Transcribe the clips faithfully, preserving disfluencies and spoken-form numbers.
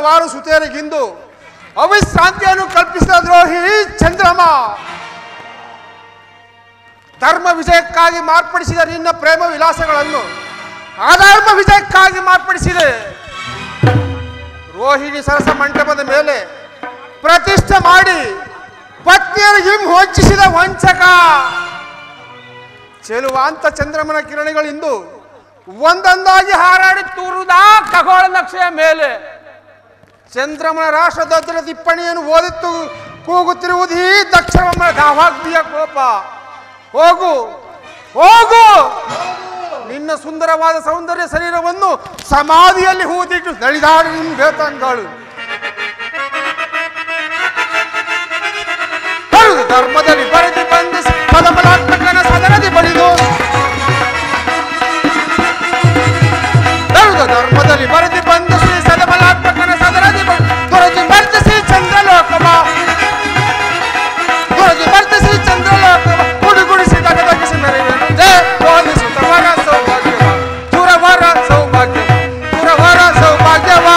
ಹಲವಾರು ಸುತೆಯರಿಗಿಂದು ಅವಿಶ್ರಾಂತಿಯನ್ನು ಕಲ್ಪಿಸಿದ ದ್ರೋಹಿ ಚಂದ್ರಮ. ಧರ್ಮ ವಿಜಯಕ್ಕಾಗಿ ಮಾರ್ಪಡಿಸಿದ ನಿನ್ನ ಪ್ರೇಮ ವಿಲಾಸಗಳನ್ನು ಅಧರ್ಮ ವಿಜಯಕ್ಕಾಗಿ ಮಾರ್ಪಡಿಸಿದೆ. ರೋಹಿಣಿ ಸರಸ ಮಂಟಪದ ಮೇಲೆ ಪ್ರತಿಷ್ಠೆ ಮಾಡಿ ಪತ್ನಿಯರಿಗೆ ವಂಚಿಸಿದ ವಂಚಕ. ಚೆಲುವಾಂತ ಚಂದ್ರಮನ ಕಿರಣಗಳಿಂದು ಒಂದೊಂದಾಗಿ ಹಾರಾಡಿ ತೂರುವುದಾ ಖಗೋಳ ನಕ್ಷೆಯ ಮೇಲೆ. ಚಂದ್ರಮನ ರಾಷ್ಟ್ರಧ್ವಜದ ಟಿಪ್ಪಣಿಯನ್ನು ಓದಿತ್ತು ಕೂಗುತ್ತಿರುವುದು ಈ ದಕ್ಷಿಣಮನ ದಾವಾಗ್ನಿಯ ಕೋಪ. ಹೋಗು ಹೋಗು, ನಿನ್ನ ಸುಂದರವಾದ ಸೌಂದರ್ಯ ಶರೀರವನ್ನು ಸಮಾಧಿಯಲ್ಲಿ ಹೂದಿಟ್ಟು ನಳಿದಾಡಿ ನಿನ್ನ ಬೇತಂಗಾಳು. ಧರ್ಮದಲ್ಲಿ ಬರೆದು ಬಂಧಿಸಿ ಪದಬಲಾತ್ಮಕನ ಸದನದಿ ಬಳಿದು ಧರ್ಮದಲ್ಲಿ ಬರೆದು ಬಂಧಿಸಿ ಸದಬಲಾತ್ಮಕನ ಸದನದಿ ಬಳಿ ತೊರೆದು ಮರ್ತಿಸಿ ಚಂದ್ರಲೋಕವ ತೊರೆದು ಮರ್ತಿಸಿ ಚಂದ್ರಲೋಕವ ಗುಡುಗುಡಿಸಿ ತಗದಗಿಸಿ ಮೆರೆಯುವಂತೆ ಬೋಧಿಸುತ್ತವರ ಸೌಭಾಗ್ಯವ ತುರವರ ಸೌಭಾಗ್ಯವ ತುರವರ ಸೌಭಾಗ್ಯವ.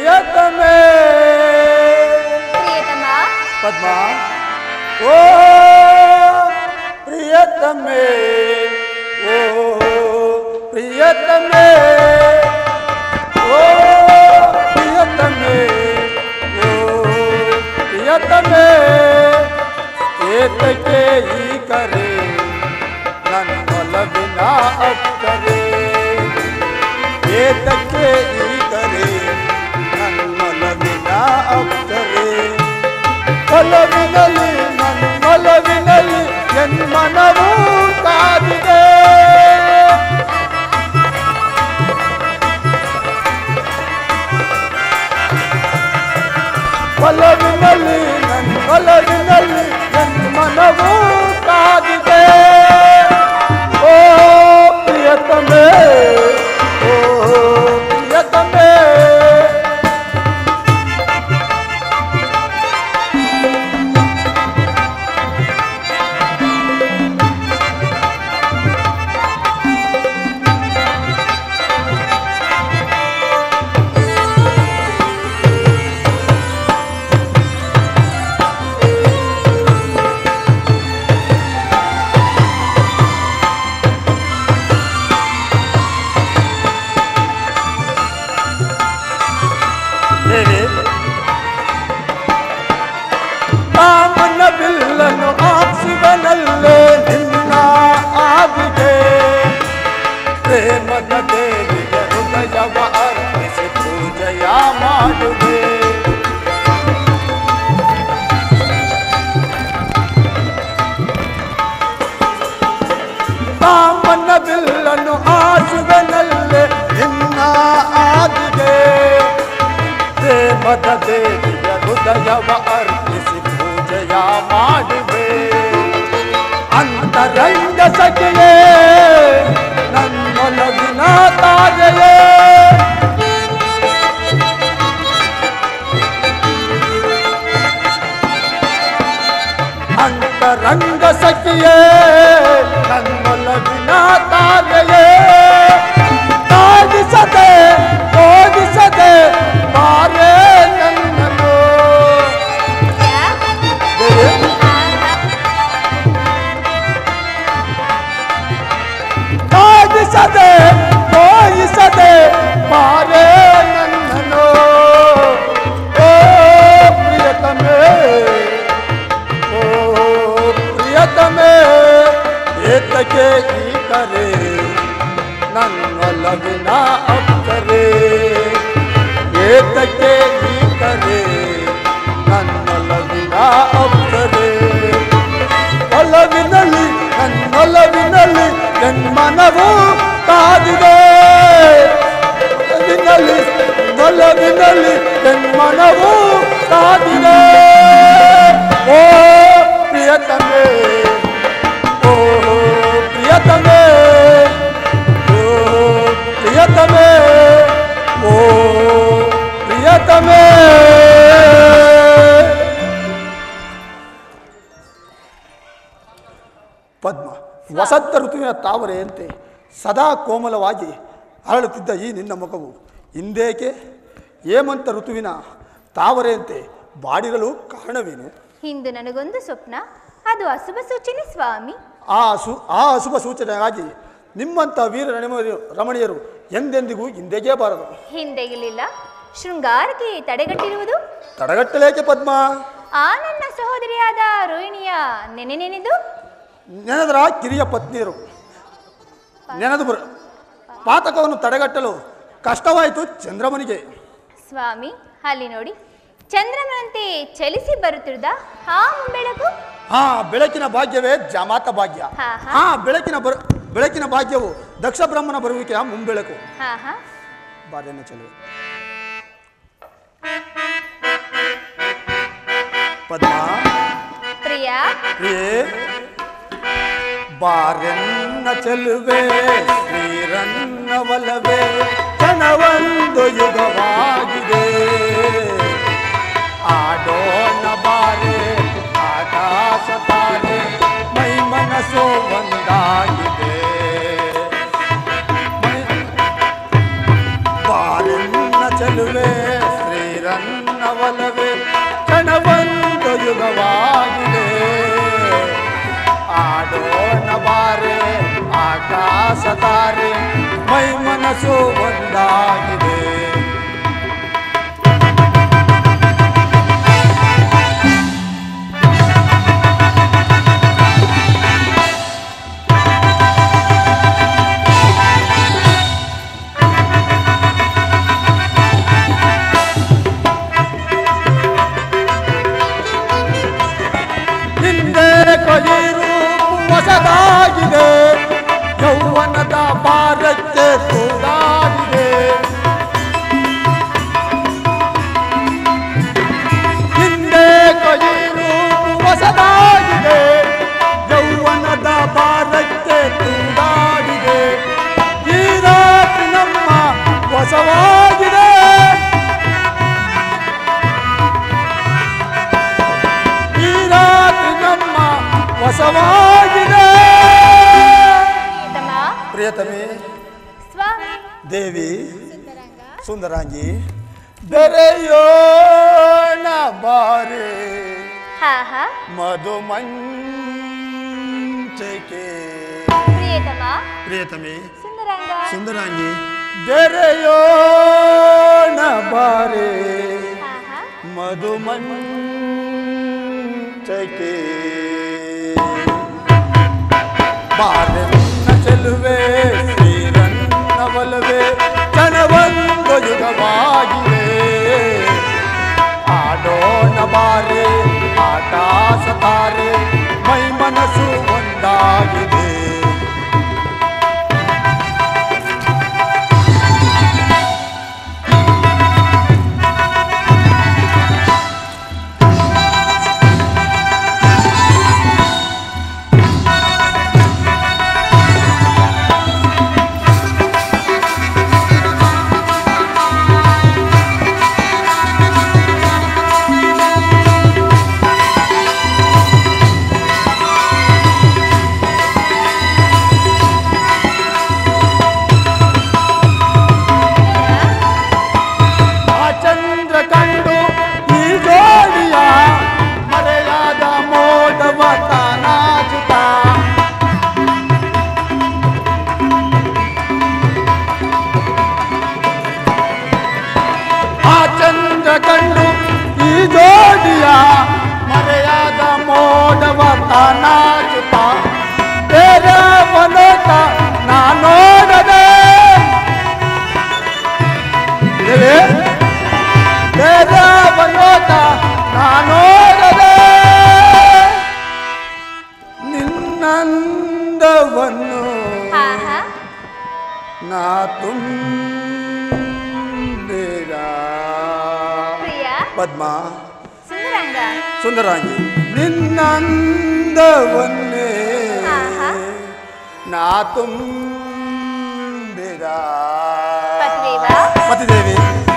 ಪ್ರಿಯತಮೇ ಪ್ರಿಯತಮ ಪದ್ಮ ಓ ಪ್ರಿಯತಮೇ ಓ ಪ್ರಿಯತಮೇ ಓ ಪ್ರಿಯತಮೇ ಓ ಪ್ರಿಯತಮೇ ಏತಕ್ಕೆ ಈ ಕರೆ ನನ್ನೊಲವಿನ ಅಕ್ಕರೆ ಏತಕ್ಕೆ ಈ ಕರೆ ನನ್ನೊಲವಿನ ಅಕ್ಕರೆ ಒಲವಿನಲ್ಲಿ ನನ್ನೊಲವಿನಲ್ಲಿ ಎನ್ಮನವೂ ಕಾದಿದೆ ಒಲವಿನಲ್ಲಿ ನನ್ನೊಲವಿನಲ್ಲಿ ಎನ್ಮನವೂ ಕಾದಿದೆ ಓ ಪ್ರಿಯತಮೇ ಓ ಪ್ರಿಯತಮೇ ಕಾಮನ ಬಿಲ್ಲನ್ನು ಆಕ್ಷಿವನಲ್ಲೇ ನಿನ್ನ ಆದಿಗೆ ಪ್ರೇಮದ ದೇವಿಯ ಹೃದಯವ ಅರ್ಪಿಸಿ ಪೂಜೆಯ ಮಾಡುವೆ ಕಾಮನ ಬಿಲ್ಲನ್ನು ಆಕ್ಷಿವನಲ್ಲೇ ನಿನ್ನ ಆದಿಗೆ ಪ್ರೇಮದ ದೇವಿಯ ಹೃದಯವ ಅರ್ಪಿಸಿ ಪೂಜೆಯ ಮಾಡುವೆ ಅಂತರಂಗ ಸಖಿಯೇ ನನ್ನೊಲವಿನ ತಾರೆಯೇ ಅಂತರಂಗ ಸಖಿಯೇ ನನ್ನೊಲವಿನ ತಾರೆಯೇ ಕಾದಿಸದೆ ಓದಿಸದೆ ಬಾರೇ ನನ್ನನ್ನು ಕಾದಿಸದೆ ಓದಿಸದೆ ಬಾರೇ ನನ್ನನ್ನು ಓ ಪ್ರಿಯತಮೇ ಓ ಪ್ರಿಯತಮೇ ಏತಕ್ಕೆ ಈ ಕರೆ ನನ್ನೊಲವಿನ ಅಕ್ಕರೆ ಏತಕ್ಕೆ ಈ ಕರೆ ನನ್ನೊಲವಿನ ಅಕ್ಕರೆ ಒಲವಿನಲ್ಲಿ ನನ್ನೊಲವಿನಲ್ಲಿ ಜನ್ಮನವು ಕಾದಿದೆ ಒಲವಿನಲ್ಲಿ ಒಲವಿನಲ್ಲಿ ಜನ್ಮನವು ಕಾದಿದೆ ಓ ಪ್ರಿಯತಮೇ ಓ ಪ್ರಿಯತಮೇ ಪ್ರಿಯತಮೇ ಓ ಪ್ರಿಯತಮೇ ಪದ್ಮ ವಸಂತ ಋತುವಿನ ತಾವರೆಯಂತೆ ಸದಾ ಕೋಮಲವಾಗಿ ಅರಳುತ್ತಿದ್ದ ಈ ನಿನ್ನ ಮುಖವು ಇಂದೇಕೆ ಹೇಮಂತ ಋತುವಿನ ತಾವರೆಯಂತೆ ಬಾಡಿರಲು ಕಾರಣವೇನು? ಇಂದು ನನಗೊಂದು ಸ್ವಪ್ನ, ಅದು ಅಶುಭ ಸೂಚನೆ ಸ್ವಾಮಿ. ಆ ಸು ಆ ಅಶುಭ ಸೂಚನೆಗಾಗಿ ನಿಮ್ಮಂಥ ವೀರ ರಮಣೀಯರು ಎಂದೆಂದಿಗೂ ಹಿಂದೆಗೇ ಬಾರದು. ಹಿಂದೆಗಿಲಿಲ್ಲ, ಶೃಂಗಾರಕ್ಕೆ ತಡೆಗಟ್ಟಿರುವುದು. ತಡೆಗಟ್ಟಲೇಕೆ ಪದ್ಮ? ಆ ನನ್ನ ಸಹೋದರಿಯಾದ ರೋಹಿಣಿಯ ನೆನೆ ನೆನೆದು ನೆನೆದರ ಕಿರಿಯ ಪತ್ನಿಯರು ನೆನೆದು ಬರ ಪಾತಕವನ್ನು ತಡೆಗಟ್ಟಲು ಕಷ್ಟವಾಯಿತು ಚಂದ್ರಮನಿಗೆ. ಸ್ವಾಮಿ, ಅಲ್ಲಿ ನೋಡಿ, ಚಂದ್ರಮನಂತೆ ಚಲಿಸಿ ಬರುತ್ತಿರುದ ಆ ಮುಂಬೆಳಕು. ಹಾ, ಬೆಳಕಿನ ಭಾಗ್ಯವೇ ಜಾಮಾತ ಭಾಗ್ಯ. ಹಾ, ಬೆಳಕಿನ ಬರ ಬೆಳಕಿನ ಭಾಗ್ಯವು ದಕ್ಷ ಬ್ರಹ್ಮನ ಬರುವಿಕೆಯ ಮುಂಬೆಳಕು. ಹಾ ಹಾ ಬಾರೆನ್ನ ಚೆಲುವೆ ಪದ್ಮ ಪ್ರಿಯ ಪ್ರಿಯೇ ಬಾರೆನ್ನ ಚೆಲುವೆ ಶ್ರೀರನ್ನ ಒಲವೇ ಕ್ಷಣವೊಂದು ಯುಗವಾಗಿದೆ. ಆಡೋಣ ಬಾರೆ ಆಕಾಶ ತಾರೆ ಮೈ ಮನಸ್ಸು ಒಂದಾಗಿದೆ. ಬಾರೆನ್ನ ಚೆಲುವೆ ಶ್ರೀ ಸತಾರೆ ಮೈ ಮನಸ್ಸು ಒಂದಾಗಿದೆ. ಹೊಸದಾಗಿದೆ ಯೌವನದ ಭಾರಕ್ಕೆ ತೂಗಾಗಿದೆ. ಹಿಂದೆ ಕೊಯ್ಯಿರು ಹೊಸದಾಗಿದೆ ಯೌವನದ ಭಾರಕ್ಕೆ ತೂಗಾಗಿದೆ. ಈ ರಾತ್ರಿ ನಮ್ಮ ಹೊಸವಾಗಿದೆ. ಈ ರಾತ್ರಿ ನಮ್ಮ ಹೊಸವಾಗಿದೆ. ಪ್ರಿಯತಮೆ ಸ್ವಾಮಿ ದೇವಿ ಸುಂದರಾಂಗಿ ಬೆರೆಯೋಣ ಬಾರೆ ಹಾ ಹಾ ಮಧು ಮಂಚಕೆ. ಪ್ರಿಯತಮ ಪ್ರಿಯತಮೆ ಸುಂದರಾಂಗ ಸುಂದರಾಂಗಿ ಬೆರೆಯೋಣ ಬಾರೆ ಹಾ ಹಾ ಮಧು ಮಂಚಕೆ. ಬಾರನ್ನ ಚೆಲುವೆ ಶ್ರೀರನ್ನವಲವೇ ಕ್ಷಣವೊಂದು ಯುಗವಾಗಿದೆ. ಆಡೋಣ ಬಾರೆ ಆಕಾಶ ತಾರೆ ಮೈ ಮನಸ್ಸು ಒಂದಾಗಿದೆ. ಕಂಡು ಈ ಜೋಡಿಯ ಮರೆಯಾದ ಮೋಡವ ತಾನಾಚುತ್ತ ಬೇರೆ ಮನೋಟ ನಾ ನೋಡದೆ. ಬೇರೆ ಮನೋಟ ನಾ ನೋಡದೆ. ನಿನ್ನಂದವನ್ನು ನಾ ತುಂಬಿರ ಪದ್ಮ ಸುಂದರಾಂಗಿ ನಿನ್ನಂದವನ್ನೇ ನಾ ತುಂಬಿರ ಪತಿದೇವಿ.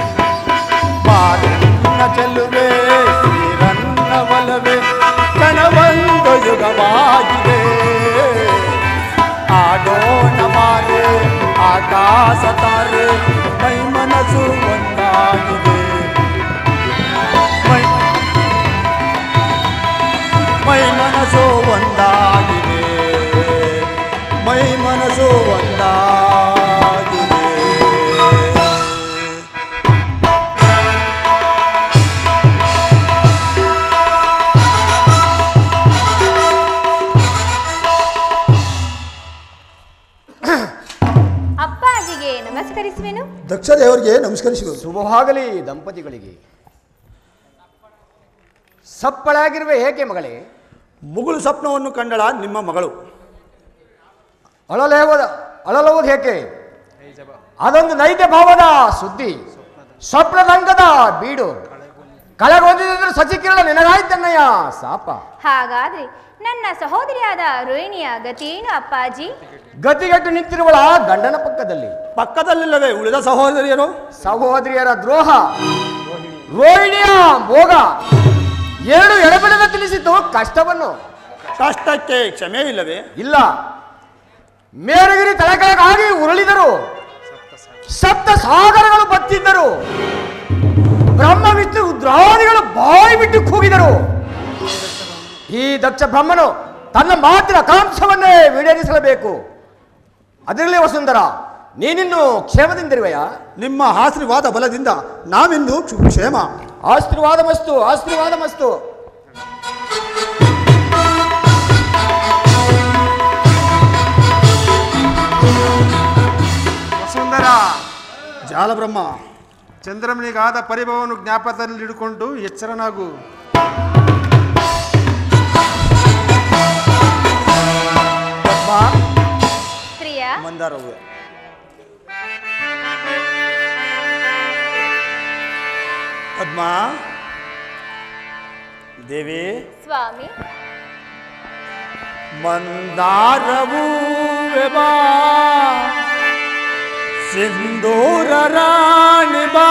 ಬಾರನ್ನ ಚೆಲುವೆ ಶ್ರೀರನ್ನ ಒಲವೇ ಕಣವೊಂದು ಯುಗವಾಗಿದೆ. ಆಡೋಣ ಬಾರೆ ಆಕಾಶ ತಾರೆ ಮೈ ಮನಸ್ಸು ಒಂದಾಗಿದೆ. ಮೈ ಮನಸ್ಸು ಒಂದಾಗಿದೆ. ಮೈ ಮನಸ್ಸು ಒಂದಾಗಿದೆ. ಅಪ್ಪಾಜಿಗೆ ನಮಸ್ಕರಿಸುವೆನು. ದಕ್ಷ ದೇವರಿಗೆ ನಮಸ್ಕರಿಸುವೆ. ಶುಭವಾಗಲಿ ದಂಪತಿಗಳಿಗೆ. ಸಪ್ಪಳಾಗಿರುವೆ ಏಕೆ ಮಗಳೇ? ಮುಗುಳು ಸ್ವಪ್ನವನ್ನು ಕಂಡಳ ನಿಮ್ಮ ಮಗಳು. ಅಳಲೇವದ ಅಳಲುವುದು ಏಕೆ? ಅದೊಂದು ನೈಜ ಭಾವದ ಸುದ್ದಿ. ಸ್ವಪ್ನದಂಗದ ಬೀಡು ಕಳೆಗೊಂದಿದ್ರೆ ಸಚಿಕಿರಣ ನಿನಗಾಯ್ತನ್ನಯ್ಯ ಸಾಪ. ಹಾಗಾದ್ರೆ ನನ್ನ ಸಹೋದರಿಯಾದ ರೋಹಿಣಿಯ ಗತಿಯೇನು ಅಪ್ಪಾಜಿ? ಗತಿಗಟ್ಟು ನಿಂತಿರುವಳ ಗಂಡನ ಪಕ್ಕದಲ್ಲಿ. ಪಕ್ಕದಲ್ಲಿಲ್ಲವೇ ಉಳಿದ ಸಹೋದರಿಯರು? ಸಹೋದರಿಯರ ದ್ರೋಹ, ರೋಹಿಣಿಯ ಭೋಗ ಎರಡು ಎಡಬಿಡದ ತಿಳಿಸಿತು ಕಷ್ಟವನ್ನು. ಕಷ್ಟಕ್ಕೆ ಕ್ಷಮೆ ಇಲ್ಲವೇ? ಇಲ್ಲ. ಮೇರುಗಿರಿ ತಲೆಕೆಳಗಾಗಿ ಉರುಳಿದರು. ಸಪ್ತ ಸಾಗರಗಳು ಬತ್ತಿದ್ದರು. ಬ್ರಹ್ಮ ವಿಷ್ಣು ರುದ್ರಾದಿಗಳು ಬಾಯಿ ಬಿಟ್ಟು ಕೂಗಿದರು. ಈ ದಕ್ಷ ಬ್ರಹ್ಮನು ತನ್ನ ಮಾತಿನ ಆಕಾಂಕ್ಷವನ್ನೇ ಈಡೇರಿಸಲೇಬೇಕು. ಅದರಲ್ಲಿ ವಸುಂಧರ, ನೀನಿನ್ನು ಕ್ಷೇಮದಿಂದಿರುವೆಯ? ನಿಮ್ಮ ಆಶೀರ್ವಾದ ಬಲದಿಂದ ನಾವಿಂದು ಕ್ಷೇಮ. ಆಶೀರ್ವಾದ ಮಸ್ತು, ಆಶೀರ್ವಾದ ಮಸ್ತು. ವಸುಂಧರ, ಜಾಲಬ್ರಹ್ಮ, ಚಂದ್ರಮನಿಗಾದ ಪರಿಭವವನ್ನು ಜ್ಞಾಪಕದಲ್ಲಿಟ್ಟುಕೊಂಡು ಎಚ್ಚರನಾಗು. ಮಂದಾರವು ಪದ್ಮ ದೇವಿ ಸ್ವಾಮಿ. ಮಂದಾರವು ಬಾ, ಸಿಂಧೂರ ರಾಣಿ ಬಾ,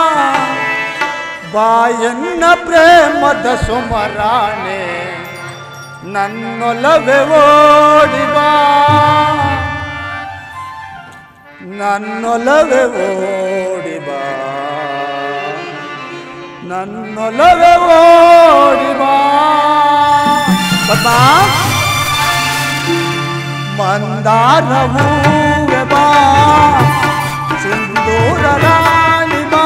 ಬಾಯನ್ನ ಪ್ರೇಮದ ಸುಮರಾಣೆ ನನ್ನೊಲವೆ ಓಡಿ ಬಾ, ನನ್ನೊಲವೆ ಓಡಿ ಬಾ, ನನ್ನೊಲವೆ ಓಡಿ ಬಾ. ಪದ್ಮ ಮಂದಾರವು ಬಾ, ಸಿಂಧೂರ ರಾಣಿ ಬಾ,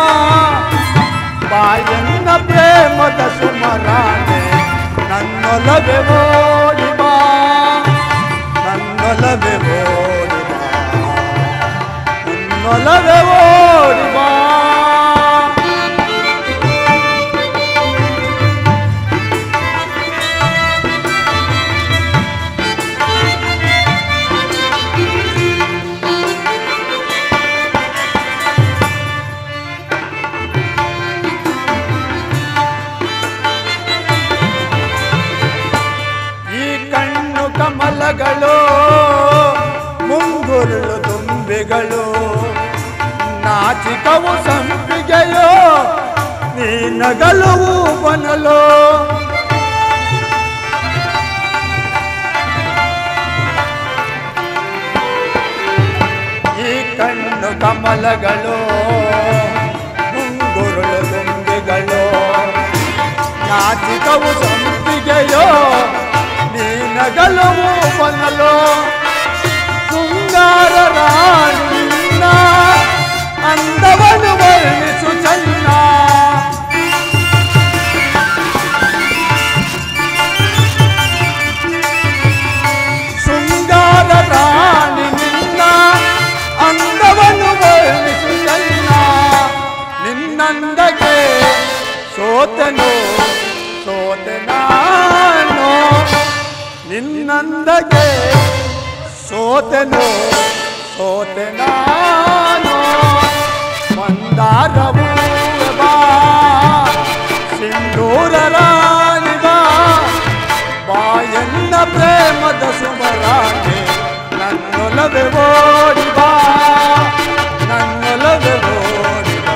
ಬಾಯನ್ನ ಪ್ರೇಮದ ಸುಮರಾಣೆ ನನ್ನೊಲವೆ ಓಡಿ ಬಾ, ನನ್ನೊಲವೆ ಓಡಿ ಬಾ, ನನ್ನೊಲವೆ ಓಡಿ ಬಾ. ಕಮಲಗಳು ಮುಂಗುರುಳು ತುಂಬಿಗಳು ನಾಚಿಕವು ಸಂಪಿಗೆಯೋ ನೀನಗಲು ಬನಲು, ಈ ಕಣ್ಣು ಕಮಲಗಳು ಮುಂಗುರುಳು ತುಂಬಿಗಳು ನಾಚಿಕವು ಸಂಪಿಗೆಯೋ ನೀನಗಲವು ಬನಲು, ಶೃಂಗಾರ ರಾಣಿನ ಅಂದವನು ವರ್ಣಿಸು ಚನ್ನ, ಶೃಂಗಾರ ರಾಣಿ ನಿನ್ನ ಅಂದವನು ವರ್ಣಿಸು ಚನ್ನ, ನಿನ್ನಂದಗೆ ಸೋತನು ಸೋತೆ ನಾನು, ನಿನ್ನಂದಗೆ ಸೋತೆನು ಸೋತೆ ನಾನು. ಮಂದಾರವು ಬಾ, ಸಿಂಧೂರ ರಾಣಿ ಬಾ, ಬಾಯನ್ನ ಪ್ರೇಮದ ಸುಮರಾಣೆ ನನ್ನೊಲವೆ ಓಡಿ ಬಾ, ನನ್ನೊಲವೆ ಓಡಿ ಬಾ.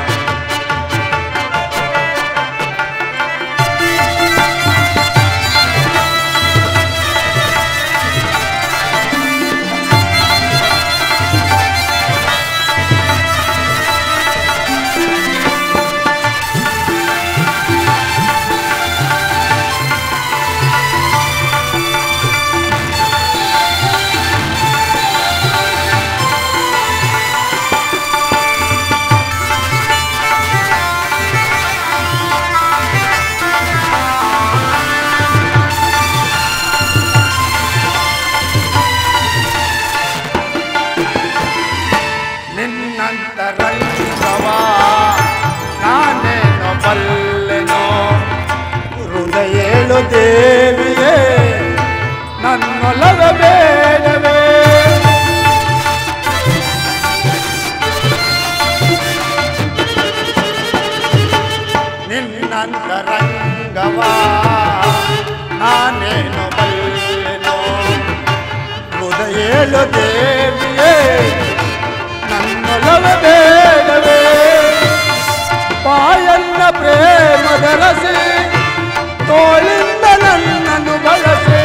ನಿನ್ನಂತರಂಗವಾ ನಾನೇನೋ ಬಲ್ಲೆನೋ, ಹೃದಯ ಏಳು ದೇವಿಯೇ ನನ್ನೊಲವೆ ಬೇಡವೇ, ನಿನ್ನಂತರಂಗವಾ ನಾನೇನೋ ಬಲ್ಲೆನೋ, ಹೃದಯ ಏಳು ದೇವಿಯೇ ನನ್ನೊಲವೆ ಬೇಡವೇ, ಬಾಯನ್ನ ಪ್ರೇಮದ ರಸಿ ತೋಳಿಂದ ನನ್ನನ್ನು ಬಳಸೆ.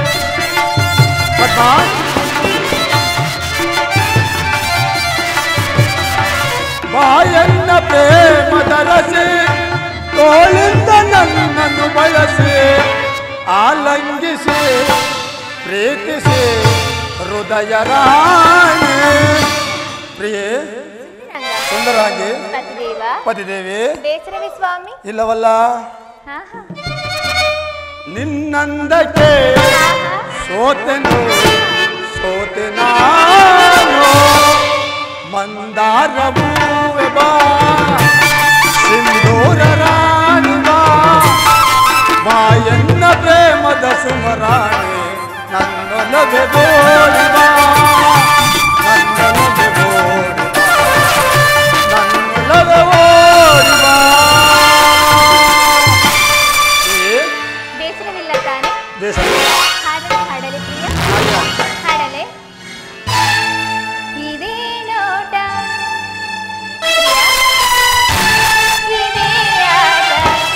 ಬಾಯನ್ನ ಪ್ರೇಮದ ರಸಿ ತೋಳಿಂದ ನನ್ನನ್ನು ಬಳಸಿ, ಆಲಂಗಿಸಿ ಪ್ರೀತಿಸಿ ಹೃದಯ ರಾಣಿ ಪ್ರಿಯೇ ಸುಂದರಾಂಗಿ ಪತಿದೇವ ಪತಿದೇವಿ ಬೇಸರವೇ ಸ್ವಾಮಿ ಇಲ್ಲವಲ್ಲ ಹಾ ಹಾ ನಿನ್ನಂದಕ್ಕೆ ಸೋತೆನು ಸೋತೆ ನಾನು ಮಂದಾರ ಹೂವೆ ಬಾ ಸಿಂಧೂರ ರಾಣಿ ಬಾ ಬಾಯನ್ನ ಪ್ರೇಮದ ಸುಮರಾಣಿ ನನ್ನೊಲಗೆ ಬೋಡಿ ಬಾ ನನ್ನೊಲಗೆ ಬೋಡಿ ಬಾ ನನ್ನೊಲಗೆ ಓಡಿ ಬಾ ಬೇಸರವಿಲ್ಲ ತಾನೆ ಬೇಸರ ಹಾಡಲೆ ಹಾಡಲೆ ಪ್ರಿಯ ಹಾಡಲೆ ಇದೇ ನೋಟ ಇದೇ ಆಟ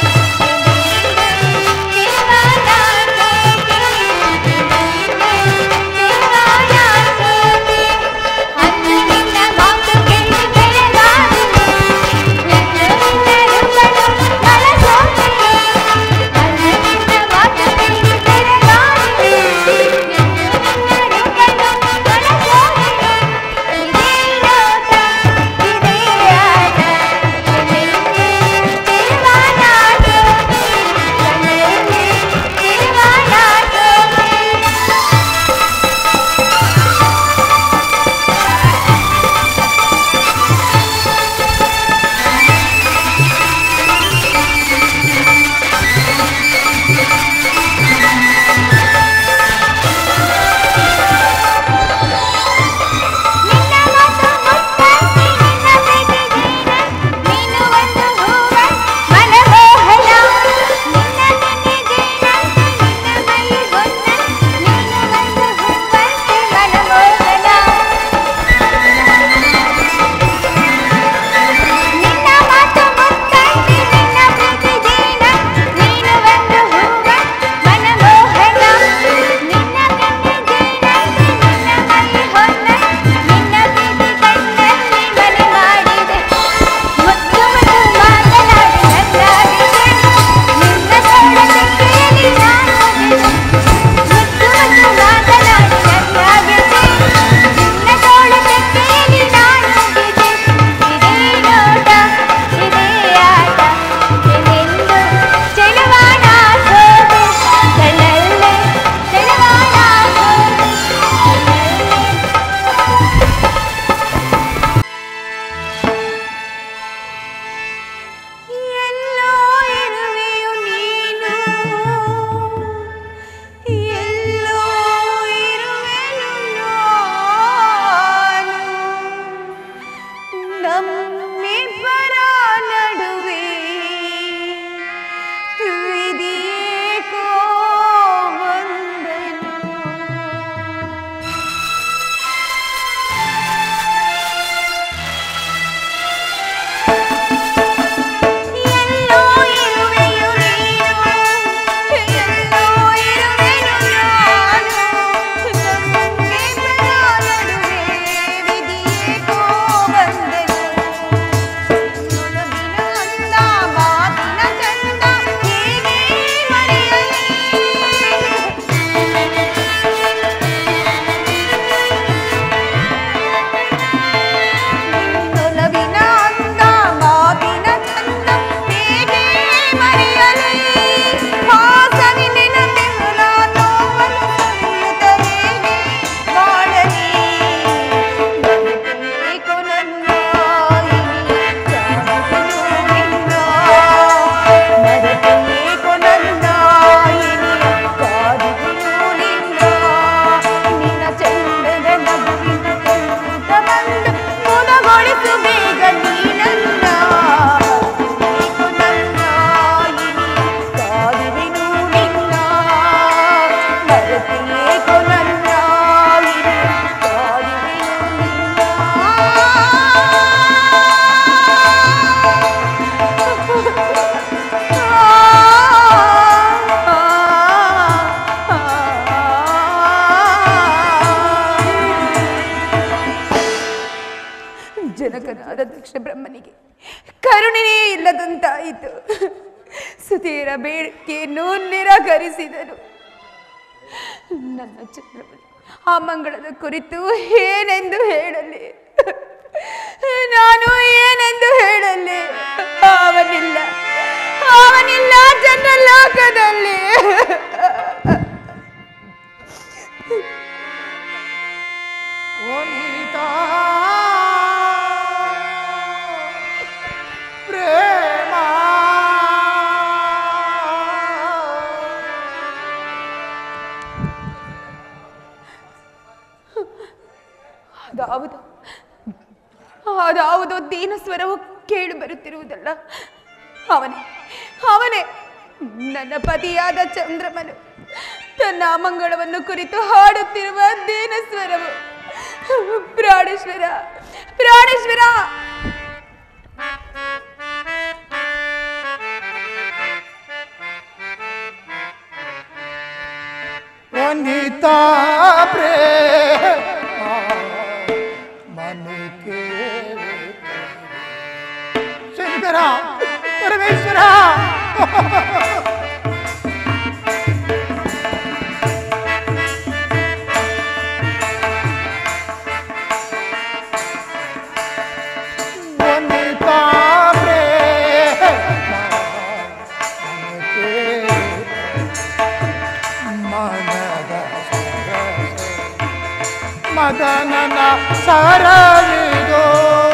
ಜನಕನಾದ ದಕ್ಷ ಬ್ರಹ್ಮನಿಗೆ ಕರುಣೆಯೇ ಇಲ್ಲದಂತಾಯಿತು. ಸುಧೀರ ಬೇಡಿಕೆಯನ್ನು ನಿರಾಕರಿಸಿದನು. ನನ್ನ ಚಂದ್ರಮಣಿ ಆ ಮಂಗಳದ ಕುರಿತು ಏನೆಂದು ಹೇಳಲಿ, ನಾನು ಏನೆಂದು ಹೇಳಲಿ? ಅವನಿಲ್ಲ, ಅವನಿಲ್ಲ ಚಂದ್ರಲೋಕದಲ್ಲಿ. ಪ್ರೇಮ ಅದಾವುದು ಅದಾವುದೋ ದೀನ ಸ್ವರವು ಕೇಳಿ ಬರುತ್ತಿರುವುದಲ್ಲ. ಅವನೇ ಅವನೇ ನನ್ನ ಪತಿಯಾದ ಚಂದ್ರಮನು ತನ್ನ ಅಮಂಗಳವನ್ನು ಕುರಿತು ಹಾಡುತ್ತಿರುವ ದೀನ ಸ್ವರವು. ಪ್ರಾಣೇಶ್ವರ, ಪ್ರಾಣೇಶ್ವರ, ವನಿತಾ ಪ್ರೇಮ ಮನಕ್ಕೆ ಶಂಕರ ಪರಮೇಶ್ವರ. ವನಿತಾ ಪ್ರೇಮ ಮನದ ಮದನನ ಸರವಿದೋ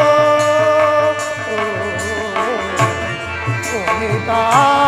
ವನಿತಾ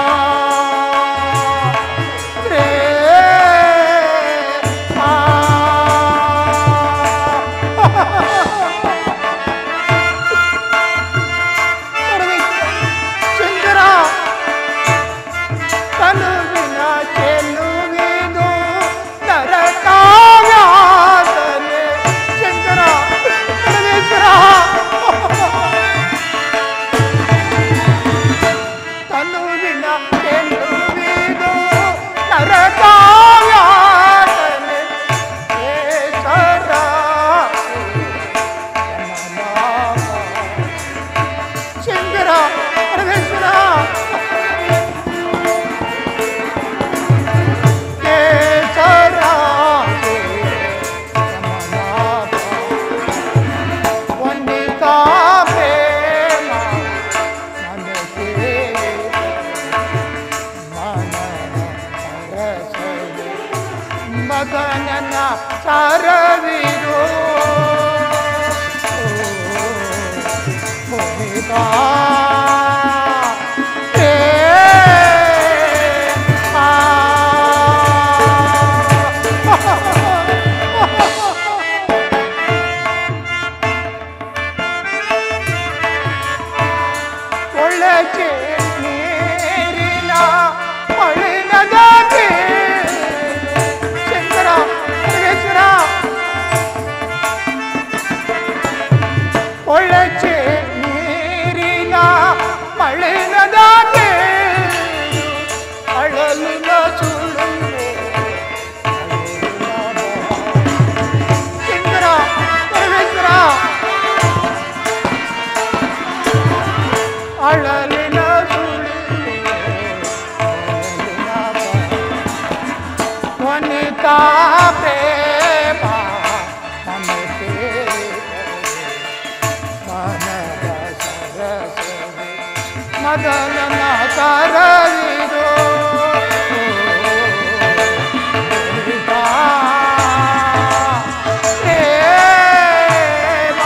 ಮದನನ ಸರವಿರೋ ವನಿತಾ ವನಿತಾ ಪ್ರೇಮ ಮನಕ್ಕೆ ಮನದ ಸರಸವೆ ಮದನನ ಸರವಿರೋ ವನಿತಾ ಪ್ರೇಮ.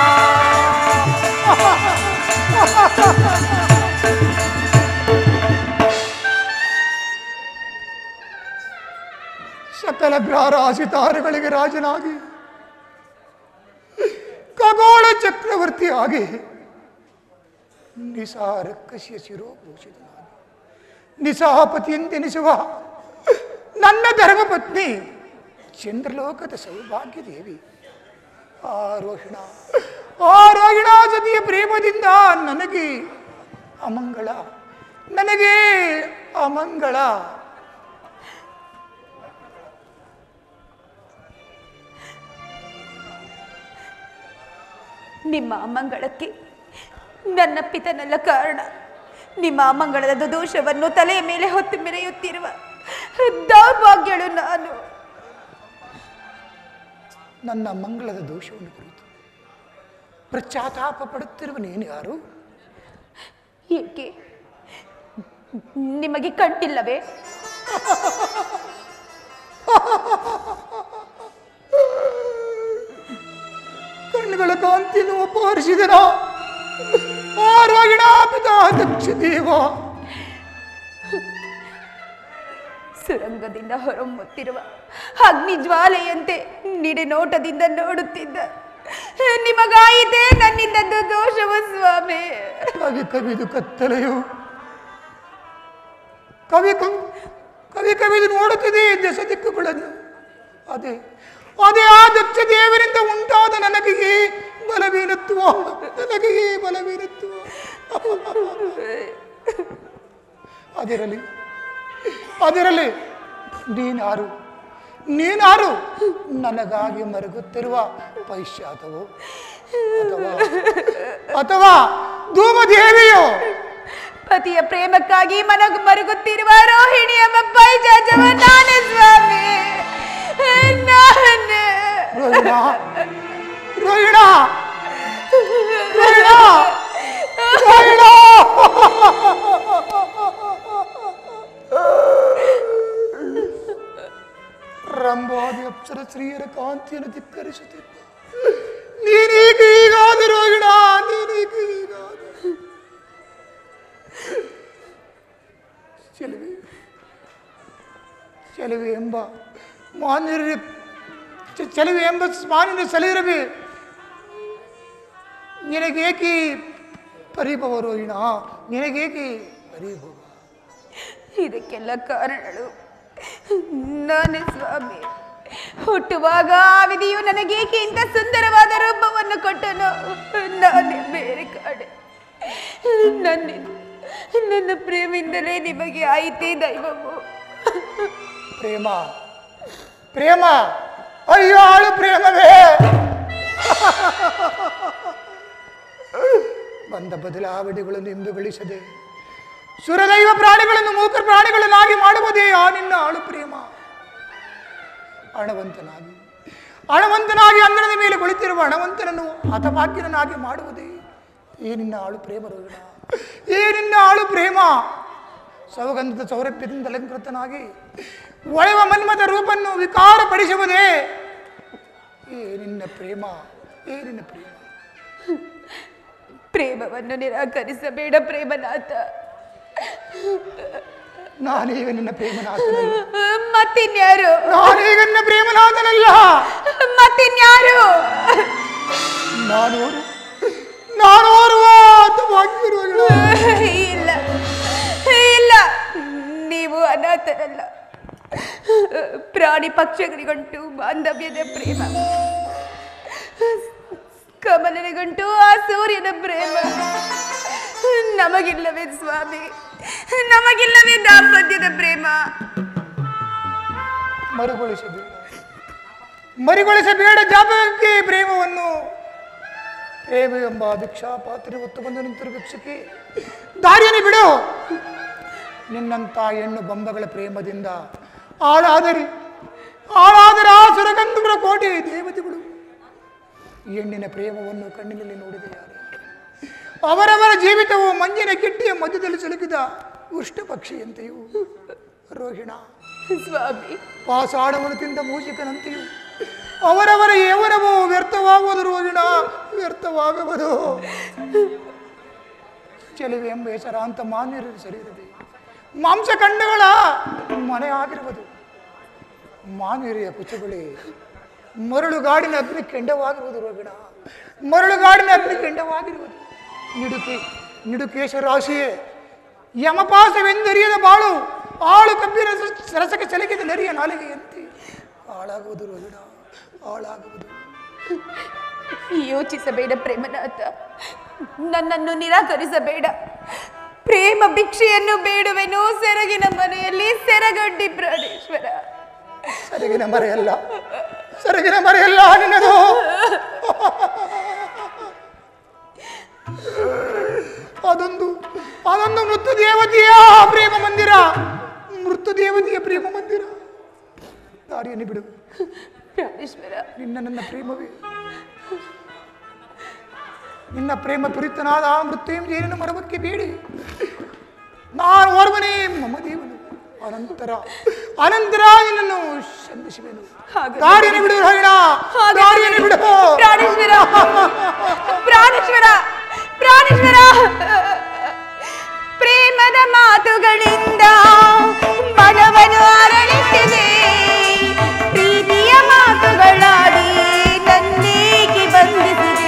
ಸಕಲ ಗ್ರಹರಾಶಿ ತಾರೆಗಳಿಗೆ ರಾಜನಾಗಿ ಖಗೋಳ ಚಕ್ರವರ್ತಿಯಾಗಿ ನಿಸಾರಕ್ಕಸಿಯ ಶಿರೋಭೂಷಿತನಾಗಿ ನಿಸಾಪತಿಯಂತೆನಿಸುವ ನನ್ನ ಧರ್ಮಪತ್ನಿ ಚಂದ್ರಲೋಕದ ಸೌಭಾಗ್ಯ ದೇವಿ ಆರೋಹಿಣ ಆರೋಹಿಣ ಸತಿಯ ಪ್ರೇಮದಿಂದ ನನಗೆ ಅಮಂಗಳ ನನಗೆ ಅಮಂಗಳ. ನಿಮ್ಮ ಅಮಂಗಳಕ್ಕೆ ನನ್ನ ಪಿತನಲ್ಲ ಕಾರಣ. ನಿಮ್ಮ ಅಮಂಗಳದ ದೋಷವನ್ನು ತಲೆಯ ಮೇಲೆ ಹೊತ್ತು ಮೆರೆಯುತ್ತಿರುವ ದೌರ್ಭಾಗ್ಯಳು ನಾನು. ನನ್ನ ಮಂಗಳದ ದೋಷವನ್ನು ಕುರಿತು ಪಶ್ಚಾತ್ತಾಪ ಪಡುತ್ತಿರುವ ನೀನು ಯಾರು? ಏಕೆ ನಿಮಗೆ ಕಂಟಿಲ್ಲವೇ? ಕಣ್ಣುಗಳ ಕಾಂತಿಯನ್ನು ಅಪಹರಿಸಿದನ ಆ ರೋಗಿಣ ಪಿತಾ ದಕ್ಷ ದೇವ. ಸುರಂಗದಿಂದ ಹೊರಮುತ್ತಿರುವ ಅಗ್ನಿ ಜ್ವಾಲೆಯಂತೆ ನಿಡೆ ನೋಟದಿಂದ ನೋಡುತ್ತಿದ್ದ ನಿಮಗಾಯಿತೆ ನನ್ನಿಂದದ್ದು ದೋಷವ ಸ್ವಾಮಿ. ಕವಿ ಕವಿದು ಕತ್ತಲೆಯು ಕವಿ ಕವಿ ಕವಿದು ನೋಡುತ್ತಿದೆ ದಶ ದಿಕ್ಕುಗಳನ್ನು. ಅದೇ ಅದೇ ಆ ದಕ್ಷ ದೇವರಿಂದ ಉಂಟಾದ ನನಗೆ ಬಲವೀನತ್ವ, ನನಗೆ ಬಲವೀನತ್ವ. ಅದಿರಲಿ ಅದಿರಲಿ ನೀನಾರು ನೀನಾರು ನನಗಾಗಿ ಮರುಗುತ್ತಿರುವ ಪೈಶಾಚವೋ ಅಥವಾ ಅಥವಾ ಧೂಮದೇವಿಯೋ? ಪತಿಯ ಪ್ರೇಮಕ್ಕಾಗಿ ಮನಗ ಮರುಗುತ್ತಿರುವ ರೋಹಿಣಿ ಎಂಬ ಪೈಶಾಚವ ನಾನೇ ಸ್ವಾಮಿ, ನಾನೇ. ರೋಹಿಣ ರೋಹಿಣ ರೋಹಿಣ ರೋಹಿಣ ರಂಭಾದಿ ಅಪ್ಸರ ಸ್ತ್ರೀಯರ ಕಾಂತಿಯನ್ನು ಧಿಕ್ಕರಿಸುತ್ತಿದ್ದ ನೀನೀಗ ಹೀಗಾದ ರೋಹಿಣ, ನೀನೀಗ ಹೀಗಾದ. ಚೆಲುವೆ ಚೆಲುವೆ ಎಂಬ ಮಾನ್ಯರ ಚೆಲುವೆ ಎಂಬ ಮಾನ್ಯರ ಸೆಲೆಯಿರಬಿ ನಿನಗೇಕೆ ಪರಿಭವ ರೋಹಿಣ, ನಿನಗೇಕೆ ಪರಿಭವ? ಇದಕ್ಕೆಲ್ಲ ಕಾರಣಗಳು ನಾನೇ ಸ್ವಾಮಿ. ಹುಟ್ಟುವಾಗ ಆ ವಿಧಿಯು ನನಗೇಕೆ ಇಂಥ ಸುಂದರವಾದ ರೂಪವನ್ನು ಕೊಟ್ಟನು? ನಾನೇ ಬೇರೆ ಕಡೆ. ನನ್ನ ನನ್ನ ಪ್ರೇಮಿಂದಲೇ ನಿಮಗೆ ಆಯಿತೇ ದೈವವು. ಪ್ರೇಮ ಪ್ರೇಮ ಅಯ್ಯೋ ಆಳು ಪ್ರೇಮವೇ. ಬಂದ ಬದಲಾವಣೆಗಳನ್ನು ಹಿಂದುಗಳಿಸದೆ ಸುರದೈವ ಪ್ರಾಣಿಗಳನ್ನು ಮೂಕ ಪ್ರಾಣಿಗಳನ್ನಾಗಿ ಮಾಡುವುದೇ ಆ ನಿನ್ನ ಆಳು ಪ್ರೇಮ. ಹಣವಂತನಾಗಿ ಹಣವಂತನಾಗಿ ಅಂಗಣದ ಮೇಲೆ ಕುಳಿತಿರುವ ಹಣವಂತನನ್ನು ಹತಭಾಗ್ಯನಾಗಿ ಮಾಡುವುದೇ ಈ ನಿನ್ನ ಆಳು ಪ್ರೇಮ ರೋಗಿಣ, ಈ ನಿನ್ನ ಆಳು ಪ್ರೇಮ. ಸೌಗಂಧದ ಸೌರಭ್ಯದಿಂದ ಅಲಂಕೃತನಾಗಿ ಒಳೆವ ಮನ್ಮಥ ರೂಪನ್ನು ವಿಕಾರಪಡಿಸುವುದೇ ಈ ನಿನ್ನ ಪ್ರೇಮ, ಈ ನಿನ್ನ ಪ್ರೇಮ. ಪ್ರೇಮವನ್ನು ನಿರಾಕರಿಸಬೇಡ ಪ್ರೇಮನಾಥ. ನಾನೀಗ ನಿನ್ನ ಪ್ರೇಮನಾಥನಲ್ಲ. ಮತ್ತಿನ್ಯಾರು? ನಾನೀಗ ನಿನ್ನ ಪ್ರೇಮನಾಥನಲ್ಲ. ಮತ್ತಿನ್ಯಾರು? ನಾನೋರು ನಾನೋರುವ ಇಲ್ಲ ಇಲ್ಲ, ನೀವು ಅನಾಥರಲ್ಲ. ಪ್ರಾಣಿ ಪಕ್ಷಗಳಿಗಂಟು ಬಾಂಧವ್ಯದ ಪ್ರೇಮ, ಕಮಲನಿಗಂಟು ಆ ಸೂರ್ಯನ ಪ್ರೇಮ. ನಮಗಿಲ್ಲವೇ ಸ್ವಾಮಿ, ನಮಗಿಲ್ಲವೇ ದಾಂಪತ್ಯದ ಪ್ರೇಮ? ಮರುಗೊಳಿಸಬೇಡ ಮರುಗೊಳಿಸಬೇಡ ಜಾಪಕ್ಕೆ ಪ್ರೇಮವನ್ನು. ಪ್ರೇಮ ಎಂಬ ಭಿಕ್ಷಾ ಪಾತ್ರೆ ಹೊತ್ತು ಬಂದು ನಿಂತಿರುವ ಭಿಕ್ಷಕ್ಕೆ ದಾರಿಯನ್ನು ಬಿಡು. ನಿನ್ನಂಥ ಹೆಣ್ಣು ಬೊಂಬಗಳ ಪ್ರೇಮದಿಂದ ಆಳಾದರಿ ಆಳಾದರೆ ಆ ಸುರಗಂಧುಗಳ ಕೋಟೆ ದೇವತೆಗಳು ಹೆಣ್ಣಿನ ಪ್ರೇಮವನ್ನು ಕಣ್ಣಿನಲ್ಲಿ ನೋಡಿದೆ ಯಾರು? ಅವರವರ ಜೀವಿತವು ಮಂಜಿನ ಕಿಟ್ಟಿಯ ಮಧ್ಯದಲ್ಲಿ ಸಿಲುಕಿದ ಉಷ್ಟ ಪಕ್ಷಿಯಂತೆಯೂ ರೋಹಿಣ ಸ್ವಾಮಿ, ಪಾಸಾಡವನ್ನು ತಿಂದ ಮೂಷಿಕನಂತೆಯೂ ಅವರವರ ಯೌವನವು ವ್ಯರ್ಥವಾಗುವುದು ರೋಹಿಣ, ವ್ಯರ್ಥವಾಗುವುದು. ಚೆಲುವೆ ಎಂಬ ಹೆಸರಾಂತ ಮಾನ್ಯರು ಸರಿಯಿರದೆ ಮಾಂಸಖಂಡಗಳ ಮನೆ ಆಗಿರುವುದು. ಮಾನ್ಯರಿಯ ಕುಚಗಳೇ ಮರಳುಗಾಡಿನ ಅಗ್ನಿ ಕೆಂಡವಾಗಿರುವುದು ರೋಗಿಣ, ಮರಳುಗಾಡಿನ ಅಗ್ನಿ ಕೆಂಡವಾಗಿರುವುದು. ನಿಡುಕೆ ನಿಡುಕೇಶ ರಾಶಿಯೇ ಯಮಪಾಸವೆಂದರಿಯದ ಬಾಳು ಆಳು ಕಬ್ಬಿನ ಸರಸಕ್ಕೆ ಸೆಲಗಿದ ನರಿಯ ನಾಲಿಗೆಯಂತೆ ಹಾಳಾಗುವುದು ರೋಗಿಣ, ಹಾಳಾಗುವುದು. ಯೋಚಿಸಬೇಡ ಪ್ರೇಮನಾಥ, ನನ್ನನ್ನು ನಿರಾಕರಿಸಬೇಡ. ಪ್ರೇಮ ಭಿಕ್ಷೆಯನ್ನು ಬೇಡುವೆನು ಸೆರಗಿನ ಮನೆಯಲ್ಲಿ ಸೆರಗಡ್ಡಿ ಪ್ರಾಣೇಶ್ವರ. ಸೆರಗಿನ ಮರೆಯಲ್ಲ, ಸೆರಗಿನ ಮರೆಯಲ್ಲ ನಿನ್ನದು. ಅದೊಂದು ಅದೊಂದು ಮೃತ್ಯು ದೇವತೆಯ ಪ್ರೇಮ ಮಂದಿರ, ಮೃತ್ಯು ದೇವತೆಯ ಪ್ರೇಮ ಮಂದಿರ. ದಾರಿಯನ್ನು ಬಿಡು, ಪ್ರಾಣೇಶ್ವರ, ನಿನ್ನ ನನ್ನ ಪ್ರೇಮವೇ, ನಿನ್ನ ಪ್ರೇಮ ತುರಿತನಾದ ಮೃತ್ಯುಂಜಯನನ್ನು ಮರವಕ್ಕೆ ಬೇಡಿ ನಾನು ಓರ್ವನೇ ಮಮ ದೇವನು. ಅನಂತರ ಅನಂತರ ನಿನ್ನನ್ನು ಸಂಧಿಸುವೆನು. ದಾರಿಯನ್ನು ಬಿಡು ಹರಿಣ, ದಾರಿಯನ್ನು ಬಿಡು. ಪ್ರಾಣೇಶ್ವರ, ಪ್ರಾಣೇಶ್ವರ, ಪ್ರಾಣೇಶ್ವರ, ಪ್ರೇಮದ ಮಾತುಗಳಿಂದ ಮನವನ್ನು ಅರಳಿಸಿದೆ, ಪ್ರೀತಿಯ ಮಾತುಗಳಾಡಿ ನನ್ನೇಕೆ ಬಂಧಿಸಿದೆ.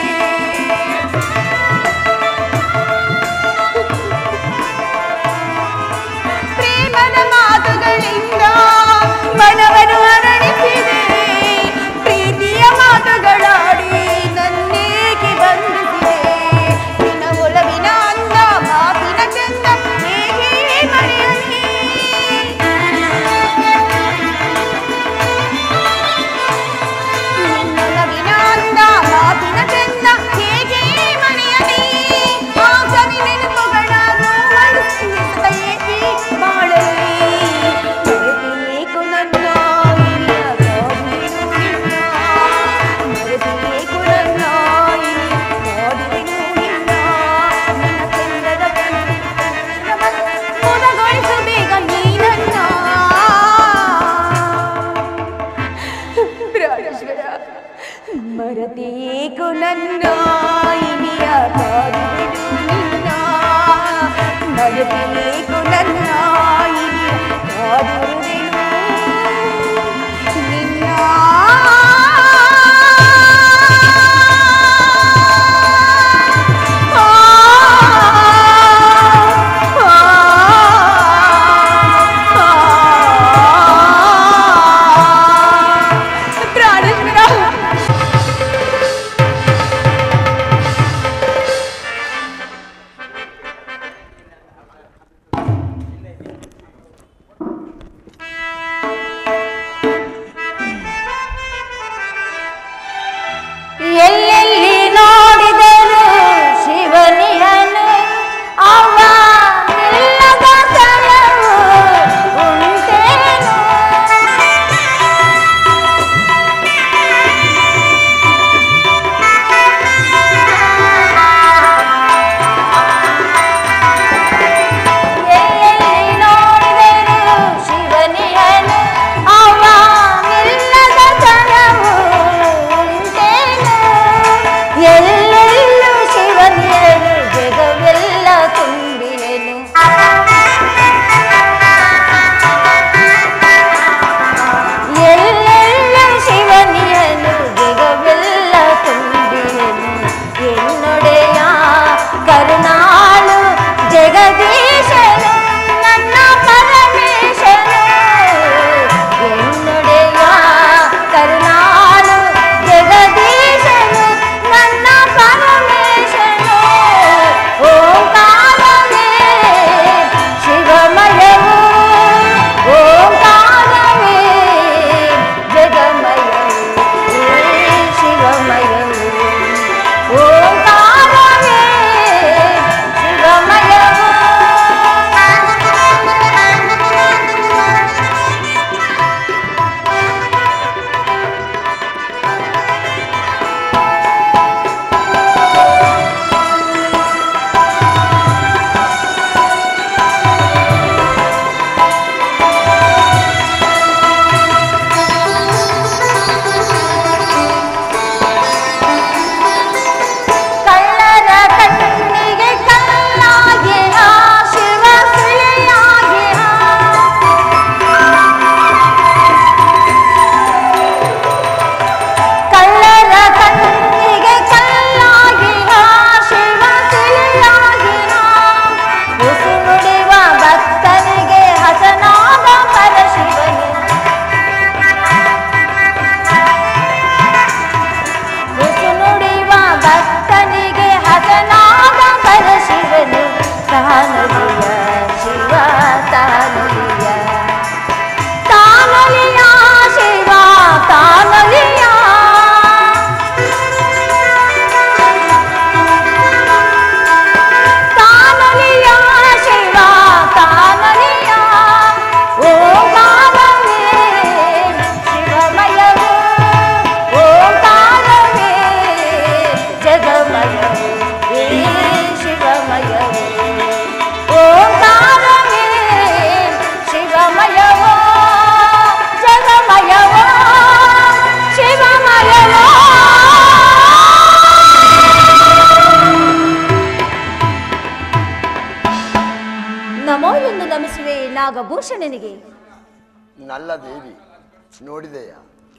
ಪ್ರೇಮದ ಮಾತುಗಳಿಂದ ಮನವನ್ನು ಅರಳಿಸಿದೆ, ಪ್ರೀತಿಯ ಮಾತುಗಳಾಡಿ ನನ್ನೇಕೆ ಬಂಧಿಸಿದೆ. ನಿನ್ನ ಒಲವಿನ ಅಂದ ಮಾತಿನ ಚಂದ ಹೇಗೆ ಮರೆಯಲಿ. ನಿನ್ನೊಲವಿನ ಅಂದ ಮಾತಿನ ಚಂದ ಹೇಗೆ ಮರೆಯಲಿ. ಆ ಸವಿ ನೆನಪುಗಳನ್ನು ಮನಸ್ಸಿನಿಂದ ಏಕೆ ಬಾಳಲಿ. ಮರೆತೇಕು ನನ್ನ ಇನಿಯ ಕಾದಿರುವೆನು ನಿನ್ನ, ಮರೆತೇಕು ನನ್ನ ಇನಿಯ ಕಾದಿರುವೆನು ನಿನ್ನ. ನಿನ್ನ ಚಂದದ ಮುದಗೊಳಿಸು ಬೇಗ ನೀನನ್ನ. ಪ್ರಾಣೇಶ್ವರ, ಮರೆತೇಕು ನನ್ನ ಇನಿಯ ಕಾದಿರುವೆನು ನಿನ್ನ, ಮರೆತೇಕು ನನ್ನ ಇನಿಯ ಕಾದಿರುವೆನು ನಿನ್ನ. ಪ್ರಾಣೇಶ್ವರ, ನಾಗಭೂಷಣನಿಗೆ? ನಲ್ಲ ದೇವಿ, ನೋಡಿದೆಯಾ?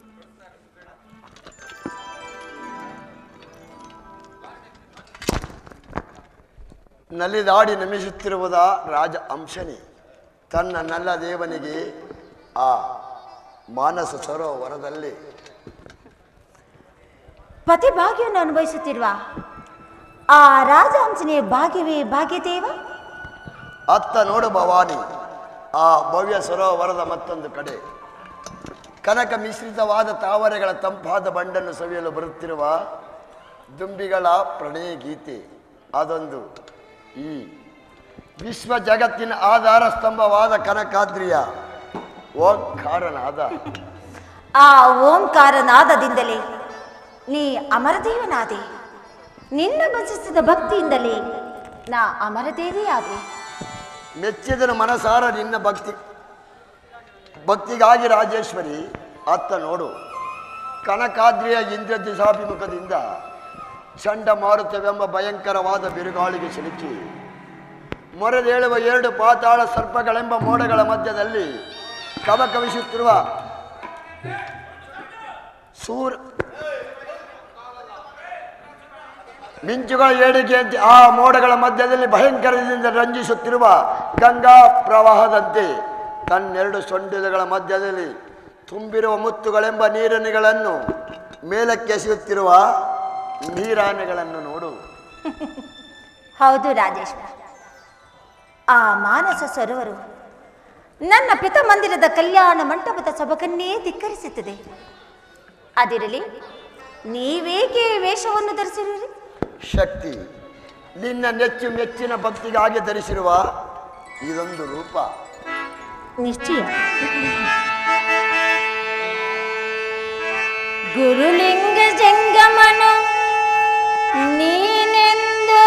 ನಲಿದಾಡಿ ನಮಿಸುತ್ತಿರುವುದ ರಾಜ ಅಂಶನಿ ತನ್ನ ನಲ್ಲ ದೇವನಿಗೆ ಆ ಮಾನಸ ಸರೋವರದಲ್ಲಿ ಪತಿ ಭಾಗ್ಯವನ್ನು ಅನುಭವಿಸುತ್ತಿರುವ ಆ ರಾಜಹಂಸನಿಯ ಭಾಗ್ಯವೇ ಭಾಗ್ಯದೇವ? ಅತ್ತ ನೋಡು ಭವಾನಿ, ಆ ಭವ್ಯ ಸರೋವರದ ಮತ್ತೊಂದು ಕಡೆ ಕನಕ ಮಿಶ್ರಿತವಾದ ತಾವರೆಗಳ ತಂಪಾದ ಬಂಡನ್ನು ಸವಿಯಲು ಬರುತ್ತಿರುವ ದುಂಬಿಗಳ ಪ್ರಣಯ ಗೀತೆ. ಅದೊಂದು ಈ ವಿಶ್ವ ಜಗತ್ತಿನ ಆಧಾರ ಸ್ತಂಭವಾದ ಕನಕಾದ್ರಿಯ ಓಂಕಾರನಾದ. ಆ ಓಂಕಾರನಾದದಿಂದಲೇ ನೀ ಅಮರದೇವನಾದೆ. ನಿನ್ನ ಭಜಿಸಿದ ಭಕ್ತಿಯಿಂದಲೇ ನಾ ಅಮರದೇವಿಯಾದೆ. ಮೆಚ್ಚಿದನು ಮನಸಾರ ನಿನ್ನ ಭಕ್ತಿ ಭಕ್ತಿಗಾಗಿ ರಾಜೇಶ್ವರಿ. ಅತ್ತ ನೋಡು, ಕನಕಾದ್ರಿಯ ಇಂದ್ರದಿಶಾಭಿಮುಖದಿಂದ ಚಂಡಮಾರುತವೆಂಬ ಭಯಂಕರವಾದ ಬಿರುಗಾಳಿಗೆ ಸಿಲುಕಿ ಮೊರೆದೇಳುವ ಎರಡು ಪಾತಾಳ ಸರ್ಪಗಳೆಂಬ ಮೋಡಗಳ ಮಧ್ಯದಲ್ಲಿ ಕವಕವಿಸುತ್ತಿರುವ ಸೂರ್ ಮಿಂಚುಗಳ ಏಳಿಗೆಯಂತೆ ಆ ಮೋಡಗಳ ಮಧ್ಯದಲ್ಲಿ ಭಯಂಕರದಿಂದ ರಂಜಿಸುತ್ತಿರುವ ಗಂಗಾ ಪ್ರವಾಹದಂತೆ ತನ್ನೆರಡು ಸೊಂಡಿಲುಗಳ ಮಧ್ಯದಲ್ಲಿ ತುಂಬಿರುವ ಮುತ್ತುಗಳೆಂಬ ನೀರನಿಗಳನ್ನು ಮೇಲಕ್ಕೆ ಎಸೆಯುತ್ತಿರುವ ನೀರಾನೆಗಳನ್ನು ನೋಡು. ಹೌದು ರಾಜೇಶ್ವರ, ಆ ಮಾನಸ ಸರೋವರು ನನ್ನ ಪಿತಮಂದಿರದ ಕಲ್ಯಾಣ ಮಂಟಪದ ಸೊಬಗನ್ನೇ ಧಿಕ್ಕರಿಸುತ್ತದೆ. ಅದಿರಲಿ, ನೀವೇಕೆ ವೇಷವನ್ನು ಧರಿಸಿರುವಿರಿ? ಶಕ್ತಿ, ನಿನ್ನ ನೆಚ್ಚು ಮೆಚ್ಚಿನ ಭಕ್ತಿಗಾಗಿ ಧರಿಸಿರುವ ಇದೊಂದು ರೂಪ. ನಿಶ್ಚಯ. ಗುರುಲಿಂಗ ಜಂಗಮನು ನೀನೆಂದು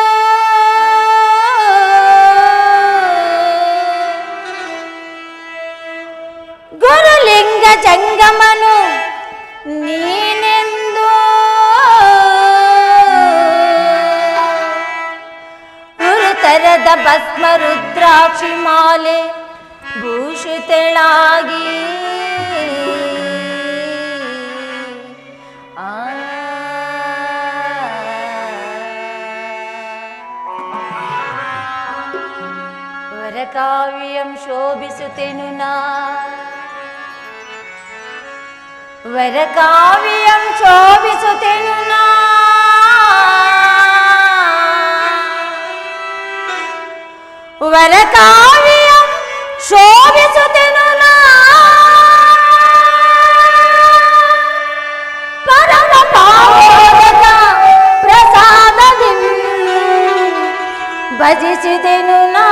ಗುರುಲಿಂಗ ಜಂಗಮನು ನೀನೆಂದು ಗುರುತರದ ಭಸ್ಮ ರುದ್ರಾಕ್ಷಿ ಮಾಲೆ ಭೂಷಿತಳಾಗಿ ವರಕಾವ್ಯಂ ಶೋಭಿಸುತ್ತೇನು ನಾ ವರಕಾವ್ಯಂ ಶೋಭಿಸುತ್ತೇನು ನಾ ವರಕಾವ್ಯಂ ಶೋಭಿಸುತ್ತೇನು ನಾ ಪರಮ ಪಾವಕ ಪ್ರಸಾದದಿ ಭಜಿಸಿದೆನು ನಾ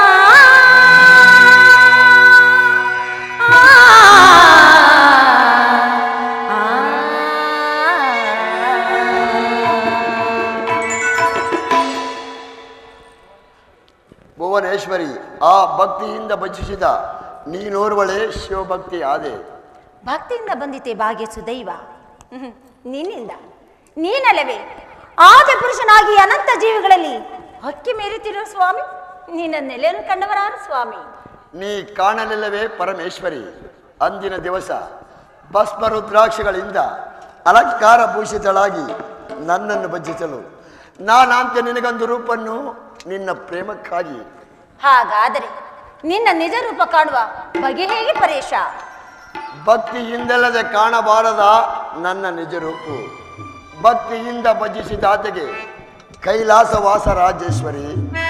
ಭುವನೇಶ್ವರಿ, ಆ ಭಕ್ತಿಯಿಂದ ಭಜಿಸಿದ ನೀನೋರ್ವಳೆ ಶಿವಭಕ್ತಿ ಆದೆ. ಭಕ್ತಿಯಿಂದ ಬಂದಿತೆ ಭಾಗ್ಯ ಸುದೈವ. ನಿನ್ನಿಂದ ನೀನಲ್ಲವೇ ಆದಿ ಪುರುಷನಾಗಿ ಅನಂತ ಜೀವಿಗಳಲ್ಲಿ ಹಕ್ಕಿ ಮೇರುತ್ತಿರುವ ಸ್ವಾಮಿ. ನಿನ್ನ ನೆಲೆಯನ್ನು ಕಂಡವರಾರು ಸ್ವಾಮಿ. ನೀ ಕಾಣಲಿಲ್ಲವೇ ಪರಮೇಶ್ವರಿ? ಅಂದಿನ ದಿವಸ ಭಸ್ಮ ರುದ್ರಾಕ್ಷಿಗಳಿಂದ ಅಲಂಕಾರ ಭೂಷಿತಳಾಗಿ ನನ್ನನ್ನು ಭಜಿಸಲು ನಾನಾಂತೆ ನಿನಗೊಂದು ರೂಪನ್ನು ನಿನ್ನ ಪ್ರೇಮಕ್ಕಾಗಿ. ಹಾಗಾದರೆ ನಿನ್ನ ನಿಜ ರೂಪ ಕಾಣುವ ಬಗೆ ಹೇಗೆ ಪರೇಶ? ಭಕ್ತಿಯಿಂದಲ್ಲದೆ ಕಾಣಬಾರದ ನನ್ನ ನಿಜ ರೂಪು. ಭಕ್ತಿಯಿಂದ ಭಜಿಸಿದಾತೆಗೆ ಕೈಲಾಸವಾಸ ರಾಜೇಶ್ವರಿ.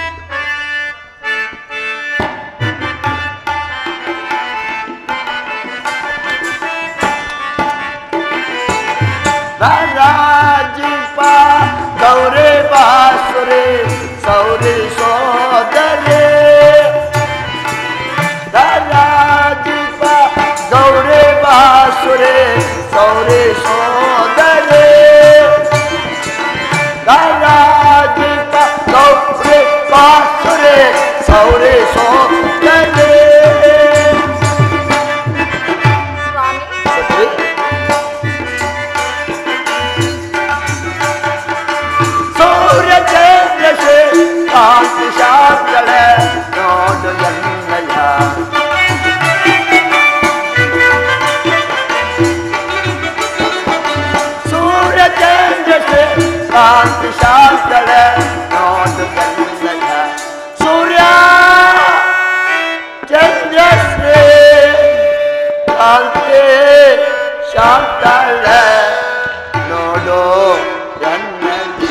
ರಾಜೀಪ ಗೌರೇ ಬಾಸುರೇ ಸೌರಿ ಸೋದರೇ ರಾಜೀಪ ಗೌರೇ ಬಾಸುರೇ ಸೌರಿ ಸೋದರೇ ರಾಜೀಪ ಗೌರೇ ಬಾಸುರೇ ಸೌರಿ ಸೋದರೇ. ಕಾಂತಿ ಶಾಸ್ತ್ರಳೆ ನೋಡು ಎನ್ನಯ್ಯ ಕಾಂತಿ ಶಾಂತಳೆ ನೋಡು ಕನ್ನಡ ಸೂರ್ಯ ಚಂದ್ರಶ್ರೀ ಕಾಂತಿ ಶಾಂತಳೆ ನೋಡು ಕನ್ನಡ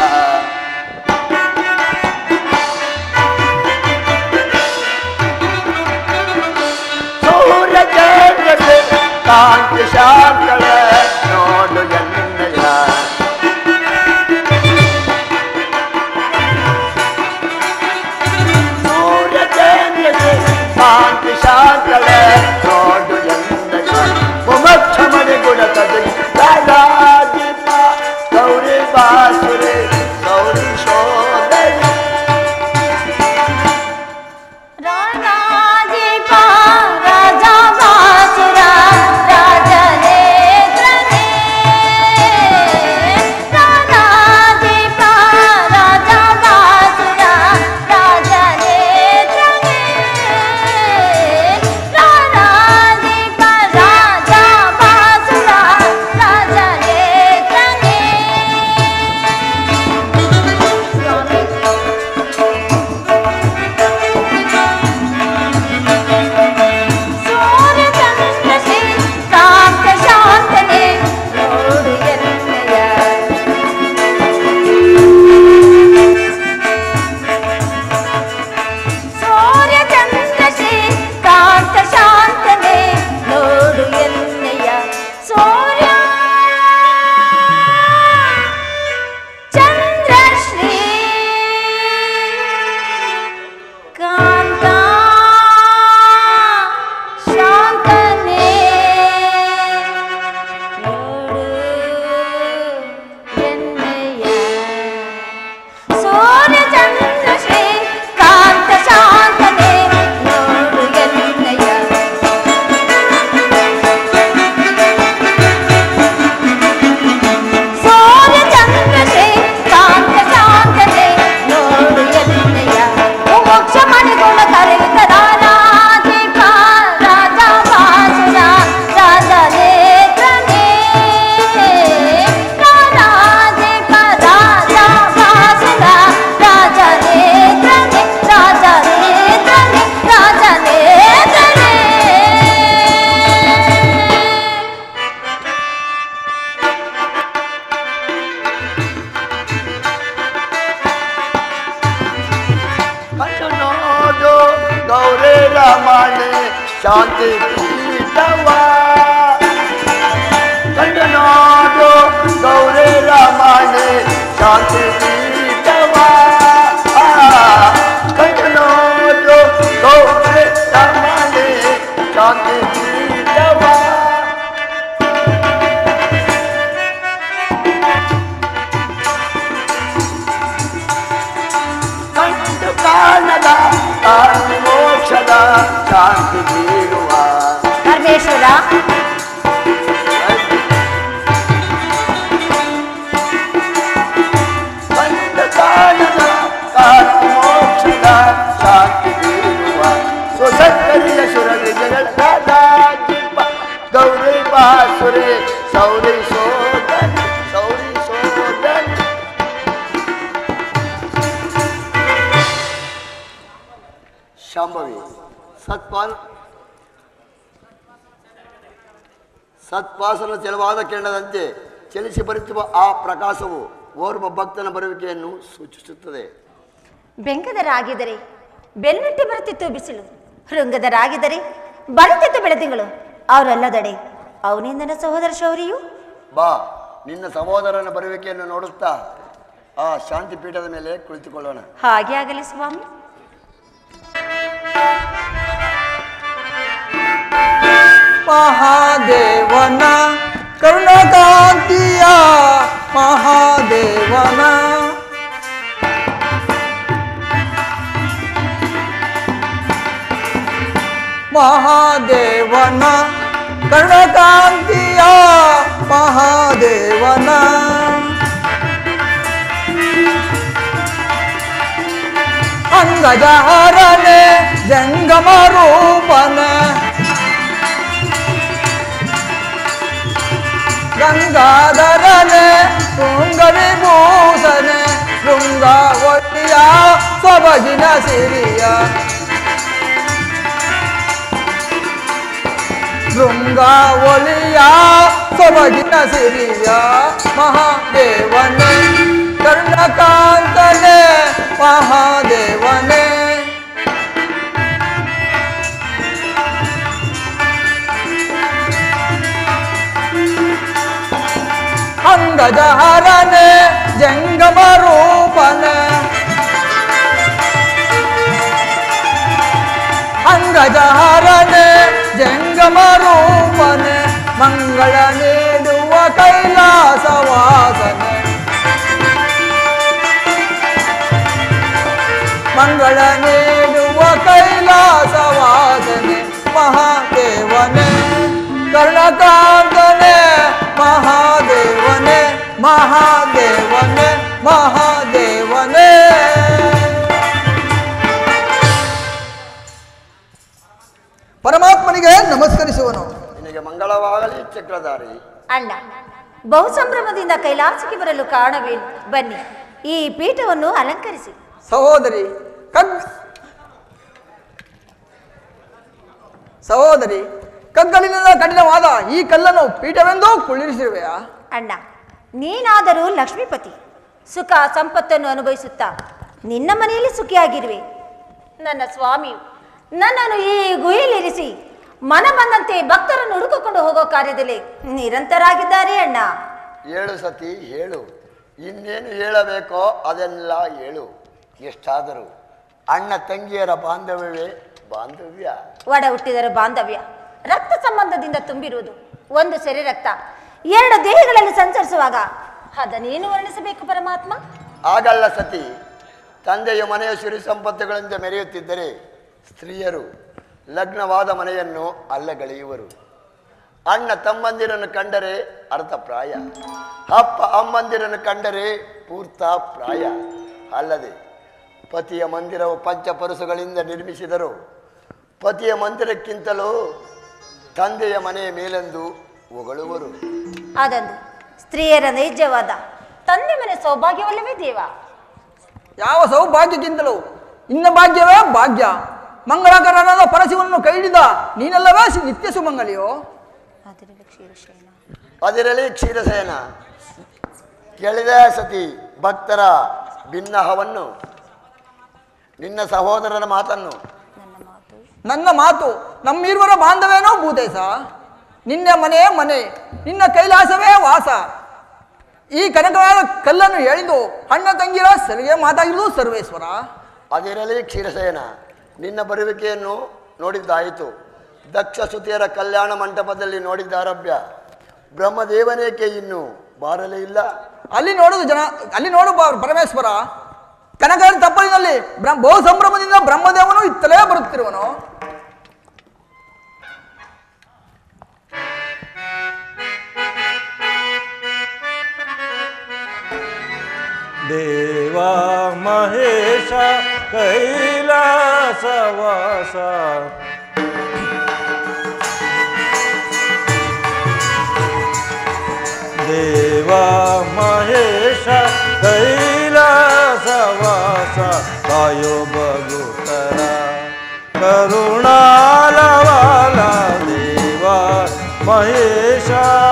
ಸೂರ್ಯ ಚಂದ್ರಶ್ರೀ ಕಾಂತಿ ಶಾಂತಳೆ ನೋಡು ಎನ್ನಯ್ಯ ಶಾಂತಿ ಶಾಂತಳೆ ನೋಡು ಎನ್ನಯ್ಯ ಮುಮಕ್ಷಮಣಿ ಗುಣತದೆ ರಾಜಾದೀಪ ಗೌರಿ ಬಾಸುರೆ ಗೌರಿ ಶೋಧನೆ ರಾಜಾದೀಪ ರಾಜ ಬಾಸುರ ರಾಜನೇತ್ರನೇ ರಾಜಾದೀಪ ರಾಜ ಬಾಸುರ ರಾಜನೇತ್ರನೇ ರಾಜಾದೀಪ ರಾಜ ಬಾಸುರ ರಾಜನೇತ್ರನೇ ಸೂರ್ಯ ಚಂದ್ರಶ್ರೀ ಕಾಂತ ಶಾಂತನೆ ನೋಡು ಎನ್ನಯ್ಯ ಸೂರ್ಯ ಚಂದ್ರಶ್ರೀ ಕಾಂತ ಶಾಂತನೆ ನೋಡು ಎನ್ನಯ್ಯ ಸೂರ್ಯ ಚಂದ್ರಶ್ರೀ ಕಾಂತ ಶಾಂತನೆ ನೋಡು ಎನ್ನಯ್ಯ ಸೂರ್ಯ ಚಂದ್ರಶ್ರೀ ಕಾಂತ ಶಾಂತನೆ ನೋಡು ಎನ್ನಯ್ಯ ಸೂರ್ಯ ಚಂದ್ರಶ್ರೀ ಕಾಂತ ಶಾಂತನೆ ನೋಡು ಎನ್ನಯ್ಯ ಮೋಕ್ಷ ಮಣಿಗುಣ ಕರೆಯುತ್ತ ರಾಜಾದೀಪ ರಾಜ ಬಾಸುರ ರಾಜನೇತ್ರನೇ ರಾಜಾದೀಪ ರಾಜ ಬಾಸುರ ರಾಜನೇತ್ರನೇ ರಾಜನೇತ್ರನೇ ರಾಜನೇತ್ರನೇ ಕಂಡು ನೋಡು ಗೌರಿ ರಮಣಿ ಶಾಂತಿ ಪೀಠವ ಕಂಡು ನೋಡು ಗೌರಿ ರಮಣಿ ಶಾಂತಿ ಪೀಠವ ಕಂಡು ನೋಡು ಗೌರಿ ರಮಣಿ ಶಾಂತಿ ಪೀಠವ ಕಂಡು ಕಾಣದ ಕಾಣಿ ಮೋಕ್ಷದ ಶಾಂತಿ ಬೀರುವ ಪರಮೇಶ್ವರ ಕಂಡು ಕಾಣದ ಕಾಣಿ ಮೋಕ್ಷದ ಶಾಂತಿ ಬೀರುವ ಸುಸಕ್ಕರಿಯ ಸುರನಿಜಗಳ ರಾಜಾದೀಪ ಗೌರಿ ಬಾಸುರೆ ಸೌರಿ ಸೋದರಿ ಸೌರಿ ಸೋದರಿ ಶಾಂಭವಿ ಸತ್ಪಾಲ್ ಸತ್ಪಾಸನ ತೆಲವಾದ ಕಿರಣದಂತೆ ಚಲಿಸಿ ಬರುತ್ತಿರುವ ಆ ಪ್ರಕಾಶವು ಓರ್ವ ಭಕ್ತನ ಬರುವಿಕೆಯನ್ನು ಸೂಚಿಸುತ್ತದೆ. ಬೆಂಕದರಾಗಿದ್ದರೆ ಬೆನ್ನಟ್ಟಿ ಬರುತ್ತಿತ್ತು ಬಿಸಿಲು, ಹೃಂಗದರಾಗಿದ್ದರೆ ಬರುತ್ತಿತ್ತು ಬೆಳದಿಂಗಳು. ಅವರಲ್ಲದಡೆ ಅವನೇ ನನ್ನ ಸಹೋದರ ಶೌರಿಯು. ಬಾ, ನಿನ್ನ ಸಹೋದರನ ಬರುವಿಕೆಯನ್ನು ನೋಡುತ್ತಾ ಆ ಶಾಂತಿ ಪೀಠದ ಮೇಲೆ ಕುಳಿತುಕೊಳ್ಳೋಣ. ಹಾಗೆ ಆಗಲಿ ಸ್ವಾಮಿ. ಮಹಾದೇವನ ಕರುಣಕಾಂತಿಯ ಮಹಾದೇವನ ಮಹಾದೇವನ ಕರುಣಕಾಂತಿಯ ಮಹಾದೇವನ ಅಂಗಜಹಾರನೆ ಜಂಗಮ ರೂಪನ ಗಂಗಾಧರನೆ ತುಂಗವಿಭೂಷಣೆ ಶೃಂಗಾವತಿಯ ಸೊಬಗಿನ ಸಿರಿಯ ಶೃಂಗಾವಲಿಯ ಸೊಬಗಿನ ಸಿರಿಯ ಮಹಾದೇವನೇ ಕರ್ಣಕಾಂತನೇ ಮಹಾದೇವನೇ ಅಂಗಜಹರನೆ ಜಂಗಮ ರೂಪನೆ ಅಂಗಜಹರನೆ ಜಂಗಮ ರೂಪನೆ ಮಂಗಳ ನೀಡುವ ಕೈಲಾಸವಾಸನೆ ಮಂಗಳ ನೀಡುವ ಕೈಲಾಸವಾಸನೆ ಮಹಾದೇವನೇ ಕರ್ಣಕಾಂತನೇ ಮಹಾದೇವನೇ ಮಹಾದೇವನೇ ಮಹಾದೇವನೇ ಪರಮಾತ್ಮನಿಗೆ ನಮಸ್ಕರಿಸುವನು. ನಿನಗೆ ಮಂಗಳವಾಗಲಿ ಚಕ್ರಧಾರಿ. ಅಣ್ಣ, ಬಹು ಸಂಭ್ರಮದಿಂದ ಕೈಲಾಸಕ್ಕೆ ಬರಲು ಕಾರಣವೇನು? ಬನ್ನಿ, ಈ ಪೀಠವನ್ನು ಅಲಂಕರಿಸಿ. ಸಹೋದರಿ ಕಗ್ ಸಹೋದರಿ ಕಗ್ಗಲಿನಿಂದ ಕಠಿಣವಾದ ಈ ಕಲ್ಲನ್ನು ಪೀಠವೆಂದು ಕುಳ್ಳಿರಿಸಿರುವೆಯಾ? ಅಣ್ಣ, ನೀನಾದರೂ ಲಕ್ಷ್ಮೀಪತಿ, ಸುಖ ಸಂಪತ್ತನ್ನು ಅನುಭವಿಸುತ್ತಾ ನಿನ್ನ ಮನೆಯಲ್ಲಿ ಸುಖಿಯಾಗಿರುವೆ. ನನ್ನ ಸ್ವಾಮಿಯು ನನ್ನನ್ನು ಈ ಗುಹೆಯಲ್ಲಿರಿಸಿ ಮನ ಬಂದಂತೆ ಭಕ್ತರನ್ನು ಹುಡುಕಿಕೊಂಡು ಹೋಗೋ ಕಾರ್ಯದಲ್ಲಿ ನಿರಂತರಾಗಿದ್ದಾರೆ. ಅಣ್ಣ, ಹೇಳು ಸತಿ, ಹೇಳು. ಇನ್ನೇನು ಹೇಳಬೇಕೋ ಅದೆಲ್ಲ ಹೇಳು. ಎಷ್ಟಾದರೂ ಅಣ್ಣ ತಂಗಿಯರ ಬಾಂಧವ್ಯವೇ ಬಾಂಧವ್ಯ. ಒಡ ಹುಟ್ಟಿದರ ಬಾಂಧವ್ಯ ರಕ್ತ ಸಂಬಂಧದಿಂದ ತುಂಬಿರುವುದು. ಒಂದು ಸೆರೆ ರಕ್ತ ಎರಡು ದೇಹಗಳಲ್ಲಿ ಸಂಚರಿಸುವಾಗ ಅದನ್ನೇನು ವರ್ಣಿಸಬೇಕು ಪರಮಾತ್ಮ? ಆಗಲ್ಲ ಸತಿ. ತಂದೆಯ ಮನೆಯ ಸಿರಿ ಸಂಪತ್ತುಗಳಿಂದ ಮೆರೆಯುತ್ತಿದ್ದರೆ ಸ್ತ್ರೀಯರು ಲಗ್ನವಾದ ಮನೆಯನ್ನು ಅಲ್ಲಗಳೆಯುವರು. ಅಣ್ಣ ತಮ್ಮಂದಿರನ್ನು ಕಂಡರೆ ಅರ್ಥಪ್ರಾಯ, ಅಪ್ಪ ಅಮ್ಮಂದಿರನ್ನು ಕಂಡರೆ ಪೂರ್ತ ಪ್ರಾಯ. ಅಲ್ಲದೆ ಪತಿಯ ಮಂದಿರವು ಪಂಚಪರುಸುಗಳಿಂದ ನಿರ್ಮಿಸಿದರು. ಪತಿಯ ಮಂದಿರಕ್ಕಿಂತಲೂ ತಂದೆಯ ಮನೆಯ ಮೇಲೆಂದು ಹೊಗಳುವರು. ಅದೊಂದು ಸ್ತ್ರೀಯರ ನೈಜವಾದ ತಂದೆ ಮನೆ ಸೌಭಾಗ್ಯವಲ್ಲವೇ ದೇವ? ಯಾವ ಸೌಭಾಗ್ಯಕ್ಕಿಂತಲೂ ಇನ್ನ ಭಾಗ್ಯವೇ ಭಾಗ್ಯ. ಮಂಗಳಕರನಾದ ಪರಶಿವನ್ನು ಕೈಹಿಡಿದ ನೀನೆಲ್ಲವೇ ನಿತ್ಯ ಸುಮಂಗಲಿಯೋ? ಅದಿರಲಿ ಕ್ಷೀರಸೇನ. ಕೇಳಿದೆ ಸತಿ ಭಕ್ತರ ಭಿನ್ನಹವನ್ನು, ನಿನ್ನ ಸಹೋದರನ ಮಾತನ್ನು. ನನ್ನ ಮಾತು ನಮ್ಮಿರುವರ ಬಾಂಧವೇನೋ ಭೂತೇಶ. ನಿನ್ನ ಮನೆ ಮನೆ, ನಿನ್ನ ಕೈಲಾಸವೇ ವಾಸ. ಈ ಕನಕವಾದ ಕಲ್ಲನ್ನು ಎಳೆದು ಅಣ್ಣ ತಂಗಿರ ಸರಿಗೆ ಮಾತಾಗಿರುವುದು ಸರ್ವೇಶ್ವರ. ಅದಿರಲಿ ಕ್ಷೀರಸೇನ, ನಿನ್ನ ಬರುವಿಕೆಯನ್ನು ನೋಡಿದ್ದಾಯಿತು. ದಕ್ಷ ಸುತಿಯರ ಕಲ್ಯಾಣ ಮಂಟಪದಲ್ಲಿ ನೋಡಿದ್ದಾರಭ್ಯ. ಬ್ರಹ್ಮದೇವನೇಕೆ ಇನ್ನು ಬಾರಲೇ ಇಲ್ಲ? ಅಲ್ಲಿ ನೋಡುದು ಜನ ಅಲ್ಲಿ ನೋಡು ಪರಮೇಶ್ವರ. ಕನಕರ ತಪ್ಪಲಿನಲ್ಲಿ ಬ್ರಹ್ಮ ಬಹು ಸಂಭ್ರಮದಿಂದ ಬ್ರಹ್ಮದೇವನು ಇತ್ತಲೇ ಬರುತ್ತಿರುವನು. ದೇವ ಮಹೇಶ ಕೈಲಾಸವಾಸ ದೇವ ಮಹೇಶ ಕೈಲಾಸವಾಸ ಕಾಯೋ ಬಗುತರ ಕರುಣಾಲವಾಲ ದೇವ ಮಹೇಶ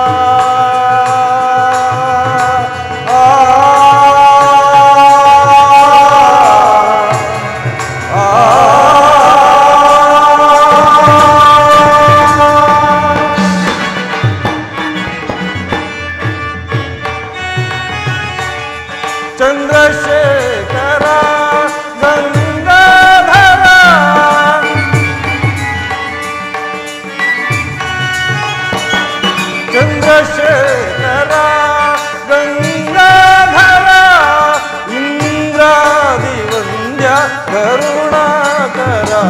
ಚಂದ್ರಶೇಖರ ಗಂಗಾಧರ ಚಂದ್ರಶೇಖರ ಗಂಗಾಧರ ಇಂದ್ರಾದಿ ವಂದ್ಯ ಕರುಣಾಕರ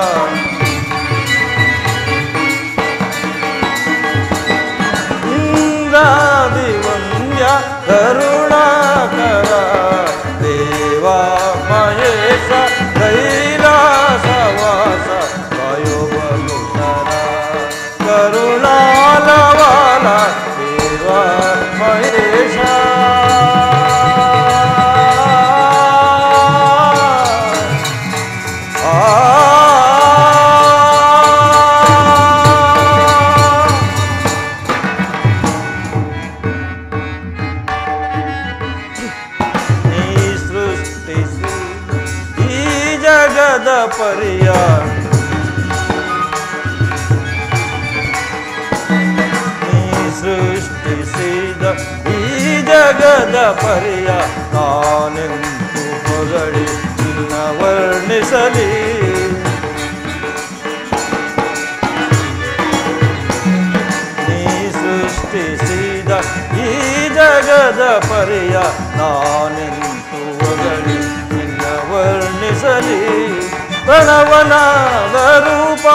ಇಂದ್ರಾದಿ ವಂದ್ಯ ಕರುಣಾಕರ ದೇವ ಮಹೇಶ ಕೈಲಾಸವಾಸ ವಾಯುಬಲುತರ ಕರುಣಾಲವಾಲ ದೇವ ಮಹೇಶ ಪರಿಯ ನೀ ಸೃಷ್ಟಿಸಿದ ಈ ಜಗದ ಪರಿಯ ನಾನೆಂದು ಹೊಗಳಿ ನಿನ್ನ ವರ್ಣಿಸಲಿ ನೀ ಸೃಷ್ಟಿಸಿದ ಈ ಜಗದ ಪರಿಯ ನಾನೆಂದು ಹೊಗಳಿ ನಿನ್ನ ವರ್ಣಿಸಲಿ ಪ್ರಣವನಾದ ರೂಪ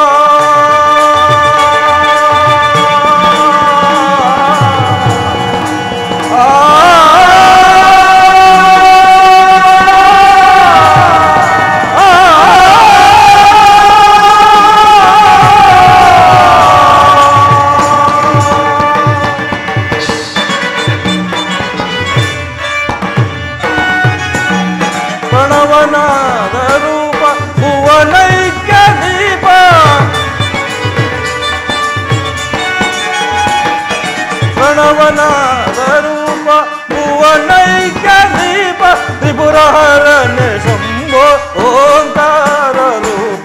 ಪ್ರಣವನಾದ ರೂಪ ಭುವನೈಕ್ಯ ದೀಪ ಪ್ರಣವನಾದ ರೂಪ ಭುವನೈಕ್ಯ ದೀಪ ತ್ರಿಪುರಹರನೆ ಶಂಭೋ ಓಂಕಾರ ರೂಪ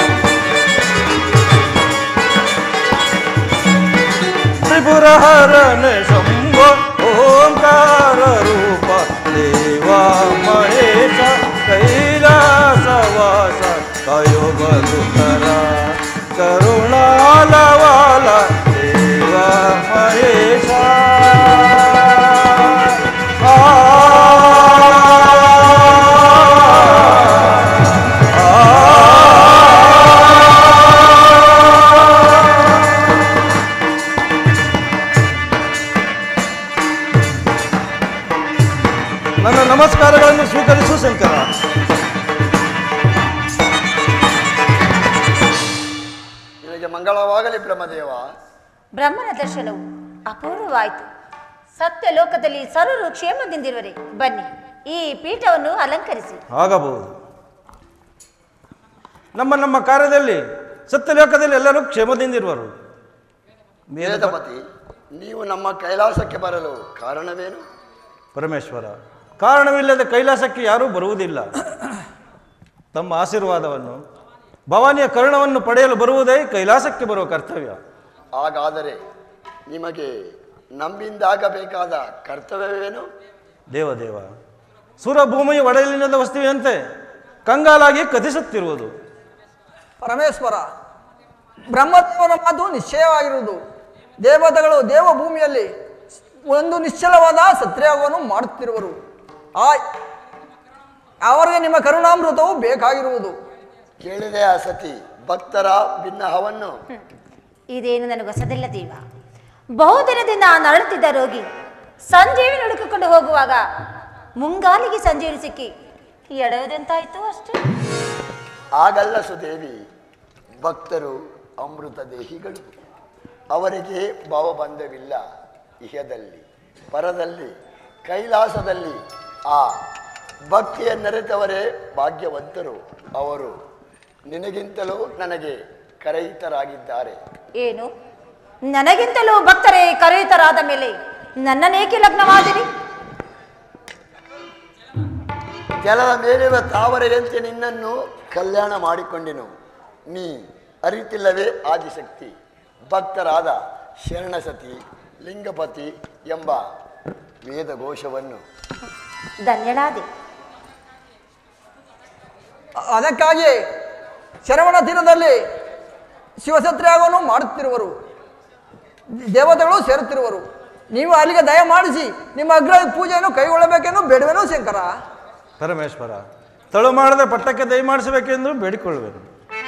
ತ್ರಿಪುರಹರನೆ ಶಂಭೋ ಓಂಕಾರ ರೂಪ ದೇವಾ ಮಹೇಶ ಕೈಲಾಸವಾಸ ಕಯೋಬಲುಕರ ಕರುಣಾಲವಾಲ ದೇವಾ ಮಹೇಶ ಆ ನನ್ನ ನಮಸ್ಕಾರಗಳನ್ನು ಸ್ವೀಕರಿಸು ಶಂಕರ. ನಿನಗೆ ಮಂಗಳವಾಗಲಿ ಬ್ರಹ್ಮದೇವ. ಬ್ರಹ್ಮನ ದರ್ಶನವು ಅಪೂರ್ವವಾಯಿತು. ಸತ್ಯ ಲೋಕದಲ್ಲಿ ಸರ್ವರು ಕ್ಷೇಮದಿಂದಿರುವರೆ ಬನ್ನಿ ಈ ಪೀಠವನ್ನು ಅಲಂಕರಿಸಿ. ಆಗಬಹುದು. ನಮ್ಮ ನಮ್ಮ ಕಾರ್ಯದಲ್ಲಿ ಸತ್ಯಲೋಕದಲ್ಲಿ ಎಲ್ಲರೂ ಕ್ಷೇಮದಿಂದಿರುವರು. ವೇದಪತಿ, ನೀವು ನಮ್ಮ ಕೈಲಾಸಕ್ಕೆ ಬರಲು ಕಾರಣವೇನು? ಪರಮೇಶ್ವರ, ಕಾರಣವಿಲ್ಲದೆ ಕೈಲಾಸಕ್ಕೆ ಯಾರೂ ಬರುವುದಿಲ್ಲ. ತಮ್ಮ ಆಶೀರ್ವಾದವನ್ನು ಭವಾನಿಯ ಕರುಣವನ್ನು ಪಡೆಯಲು ಬರುವುದೇ ಕೈಲಾಸಕ್ಕೆ ಬರುವ ಕರ್ತವ್ಯ. ಹಾಗಾದರೆ ನಿಮಗೆ ನಮ್ಮಿಂದಾಗಬೇಕಾದ ಕರ್ತವ್ಯವೇನು? ದೇವದೇವ, ಸುರಭೂಮಿಯ ಒಡೆಯಲಿನದ ವಸ್ತುವಿನಂತೆ ಕಂಗಾಲಾಗಿ ಕಥಿಸುತ್ತಿರುವುದು. ಪರಮೇಶ್ವರ, ಬ್ರಹ್ಮತ್ವನ ಮಾತು ನಿಶ್ಚಯವಾಗಿರುವುದು. ದೇವತೆಗಳು ದೇವಭೂಮಿಯಲ್ಲಿ ಒಂದು ನಿಶ್ಚಲವಾದ ಸತ್ಯಾಗವನ್ನು ಮಾಡುತ್ತಿರುವರು. ಆ ಅವರಿಗೆ ನಿಮ್ಮ ಕರುಣಾಮೃತವು ಬೇಕಾಗಿರುವುದು. ಕೇಳಿದೆ ಆ ಸತಿ ಭಕ್ತರ ಭಿನ್ನಹವನ್ನು. ಇದೇನು ನನಗೆ ಹೊಸದಿಲ್ಲ ದೇವ. ಬಹುದಿನದಿಂದ ನರಳುತ್ತಿದ್ದ ರೋಗಿ ಸಂಜೀವಿನಿ ಹುಡುಕಿಕೊಂಡು ಹೋಗುವಾಗ ಮುಂಗಾಲಿಗೆ ಸಂಜೀವಿನಿ ಸಿಕ್ಕಿ ಎಡವದೆಂತಾಯ್ತು ಅಷ್ಟೇ. ಆಗಲ್ಲ ಸುದೇವಿ, ಭಕ್ತರು ಅಮೃತ ದೇಹಿಗಳು. ಅವರಿಗೆ ಭಾವಬಂಧವಿಲ್ಲ. ಇಹದಲ್ಲಿ ಪರದಲ್ಲಿ ಕೈಲಾಸದಲ್ಲಿ ಆ ಭಕ್ತಿಯನ್ನರಿತವರೇ ಭಾಗ್ಯವಂತರು. ಅವರು ನಿನಗಿಂತಲೂ ನನಗೆ ಕರಯಿತರಾಗಿದ್ದಾರೆ. ಏನು, ನನಗಿಂತಲೂ ಭಕ್ತರೇ ಕರೆಯಿತರಾದ ಮೇಲೆ ನನ್ನನೇಕೆ ಲಗ್ನವಾದಿರಿ? ಜಲದ ಮೇಲಿರುವ ತಾವರೆಯಂತೆ ನಿನ್ನನ್ನು ಕಲ್ಯಾಣ ಮಾಡಿಕೊಂಡೆನು. ನೀ ಅರಿತಿಲ್ಲವೇ ಆದಿಶಕ್ತಿ? ಭಕ್ತರಾದ ಶರಣಸತಿ, ಲಿಂಗಪತಿ ಎಂಬ ವೇದಘೋಷವನ್ನು. ಧನ್ಯಳಾದೆ. ಅದಕ್ಕಾಗಿ ಶರವಣ ತೀರದಲ್ಲಿ ಶಿವಸತ್ಯಾಗವನ್ನು ಮಾಡುತ್ತಿರುವರು. ದೇವತೆಗಳು ಸೇರುತ್ತಿರುವರು. ನೀವು ಅಲ್ಲಿಗೆ ದಯ ಮಾಡಿಸಿ ನಿಮ್ಮ ಅಗ್ರ ಪೂಜೆಯನ್ನು ಕೈಗೊಳ್ಳಬೇಕೆಂದು ಬೇಡುವೆನು ಶಂಕರ. ಪರಮೇಶ್ವರ, ತಳು ಮಾಡದೆ ಪಟ್ಟಕ್ಕೆ ದಯ ಮಾಡಿಸಬೇಕೆಂದು ಬೇಡಿಕೊಳ್ಳುವೆನು.